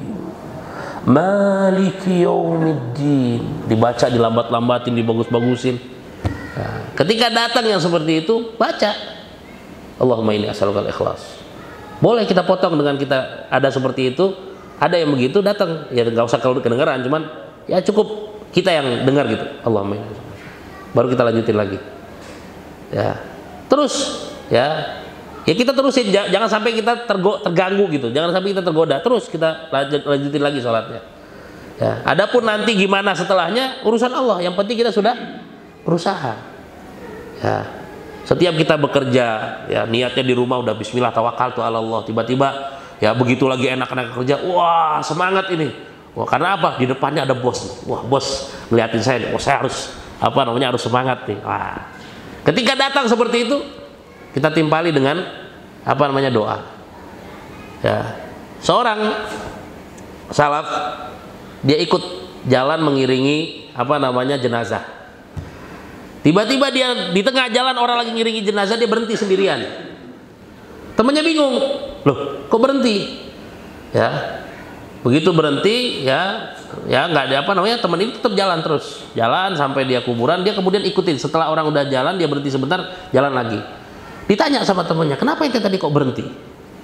maliki yaumiddin, dibaca dilambat-lambatin, dibagus-bagusin. Nah, ketika datang yang seperti itu, baca Allahumma inni as'alukal ikhlas. Boleh kita potong dengan kita ada seperti itu, ada yang begitu datang, ya nggak usah kalau kedengaran, cuman ya cukup kita yang dengar gitu. Allahumma inni. Baru kita lanjutin lagi. Ya. Terus ya. Ya kita terusin, jangan sampai kita tergo, terganggu gitu. Jangan sampai kita tergoda. Terus kita lanjut, lanjutin lagi sholatnya. Ya. Adapun nanti gimana setelahnya urusan Allah. Yang penting kita sudah berusaha. Ya. Setiap kita bekerja, ya niatnya di rumah udah Bismillah tawakkaltu ala Allah, tiba-tiba ya begitu lagi enak-enak kerja, wah semangat ini. Wah karena apa? Di depannya ada bos. Wah bos ngeliatin saya, wah saya harus apa namanya harus semangat nih. Wah. Ketika datang seperti itu, kita timpali dengan apa namanya doa. Ya. Seorang salaf dia ikut jalan mengiringi apa namanya jenazah. Tiba-tiba dia di tengah jalan orang lagi ngiringi jenazah, dia berhenti sendirian. Temannya bingung, loh kok berhenti? Ya, begitu berhenti, ya, ya nggak ada apa namanya teman ini tetap jalan terus, jalan sampai dia kuburan, dia kemudian ikutin. Setelah orang udah jalan, dia berhenti sebentar, jalan lagi. Ditanya sama temannya, kenapa itu tadi kok berhenti?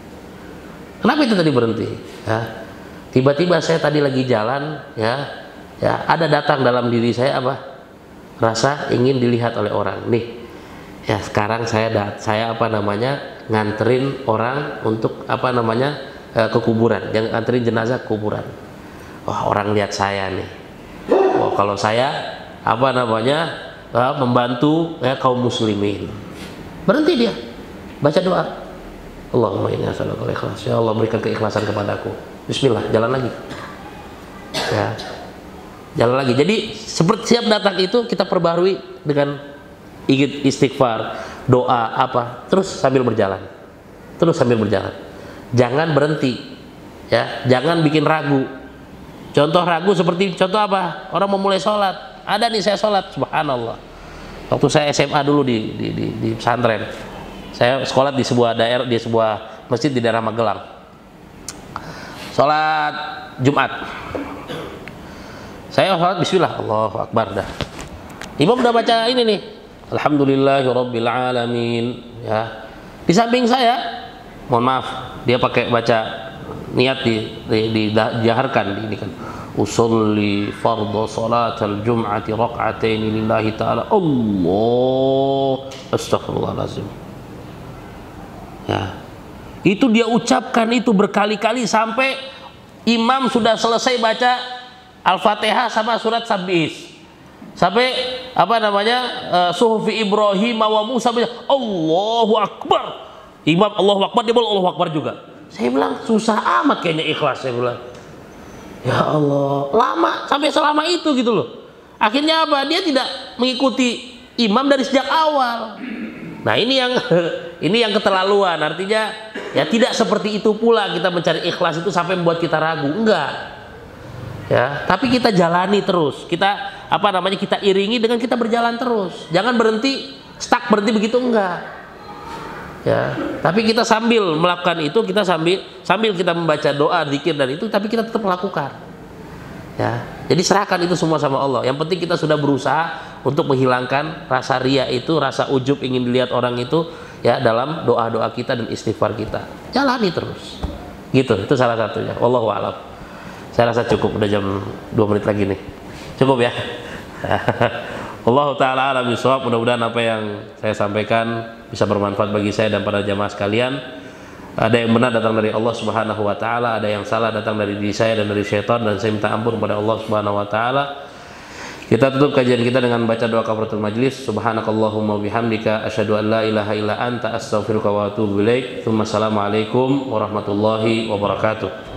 Kenapa itu tadi berhenti? Ya, tiba-tiba saya tadi lagi jalan, ya, Ya, ada datang dalam diri saya apa? Rasa ingin dilihat oleh orang. Nih, ya sekarang saya dat, saya apa namanya nganterin orang untuk apa namanya eh, ke kuburan, yang nganterin jenazah ke kuburan. Wah, orang lihat saya nih. Wah, kalau saya apa namanya eh, membantu ya, kaum muslimin. Berhenti dia, baca doa. Allahumma inni as'aluka al-ikhlas. Ya Allah, berikan keikhlasan kepadaku. Bismillah, jalan lagi. Ya. Jalan lagi. Jadi seperti siap datang itu kita perbarui dengan istighfar, doa apa, terus sambil berjalan. Terus sambil berjalan. Jangan berhenti. Ya, jangan bikin ragu. Contoh ragu seperti contoh apa? Orang mau mulai sholat. Ada nih saya sholat, subhanallah. Waktu saya S M A dulu di di, di, di pesantren. Saya sekolah di sebuah daerah, di sebuah masjid di daerah Magelang. Sholat Jumat. Saya sholat bismillah, Allahu Akbar dah. Imam udah baca ini nih. Alhamdulillahirabbil alamin, ya. Di samping saya, mohon maaf, dia pakai baca niat di di dijaharkan ini kan. Usolli fardhu salatal jum'ati rak'atain lillahi ta'ala. Allah, astaghfirullahalazim. Ya. Itu dia ucapkan itu berkali-kali sampai imam sudah selesai baca Al-Fatihah sama surat Sabis. Sampai apa namanya? Uh, Suhufi Ibrahim wa Musa. Allahu Akbar. Imam Allahu Akbar, dia bilang Allahu Akbar juga. Saya bilang susah amat kayaknya ikhlas, saya bilang. Ya Allah, lama sampai selama itu gitu loh. Akhirnya apa? Dia tidak mengikuti imam dari sejak awal. Nah, ini yang ini yang keterlaluan. Artinya ya tidak seperti itu pula kita mencari ikhlas itu sampai membuat kita ragu. Enggak. Ya, tapi kita jalani terus. Kita apa namanya? Kita iringi dengan kita berjalan terus. Jangan berhenti, stuck berhenti begitu, enggak. Ya, tapi kita sambil melakukan itu, kita sambil sambil kita membaca doa, zikir dan itu, tapi kita tetap melakukan. Ya, jadi serahkan itu semua sama Allah. Yang penting kita sudah berusaha untuk menghilangkan rasa ria itu, rasa ujub ingin dilihat orang itu, ya dalam doa-doa kita dan istighfar kita. Jalani terus. Gitu, itu salah satunya. Wallahu a'lam. Saya rasa cukup, udah jam dua menit lagi nih. Cukup ya. Allah Ta'ala alam bisawab. Mudah-mudahan apa yang saya sampaikan bisa bermanfaat bagi saya dan para jamaah sekalian. Ada yang benar datang dari Allah Subhanahu wa Ta'ala, ada yang salah datang dari diri saya dan dari syaitan, dan saya minta ampun kepada Allah Subhanahu wa Ta'ala. Kita tutup kajian kita dengan baca doa kafaratul majlis. Subhanakallahumma bihamdika asyhadu an la ilaha illa anta astaghfiruka wa atubu ilaik. Assalamualaikum warahmatullahi wabarakatuh.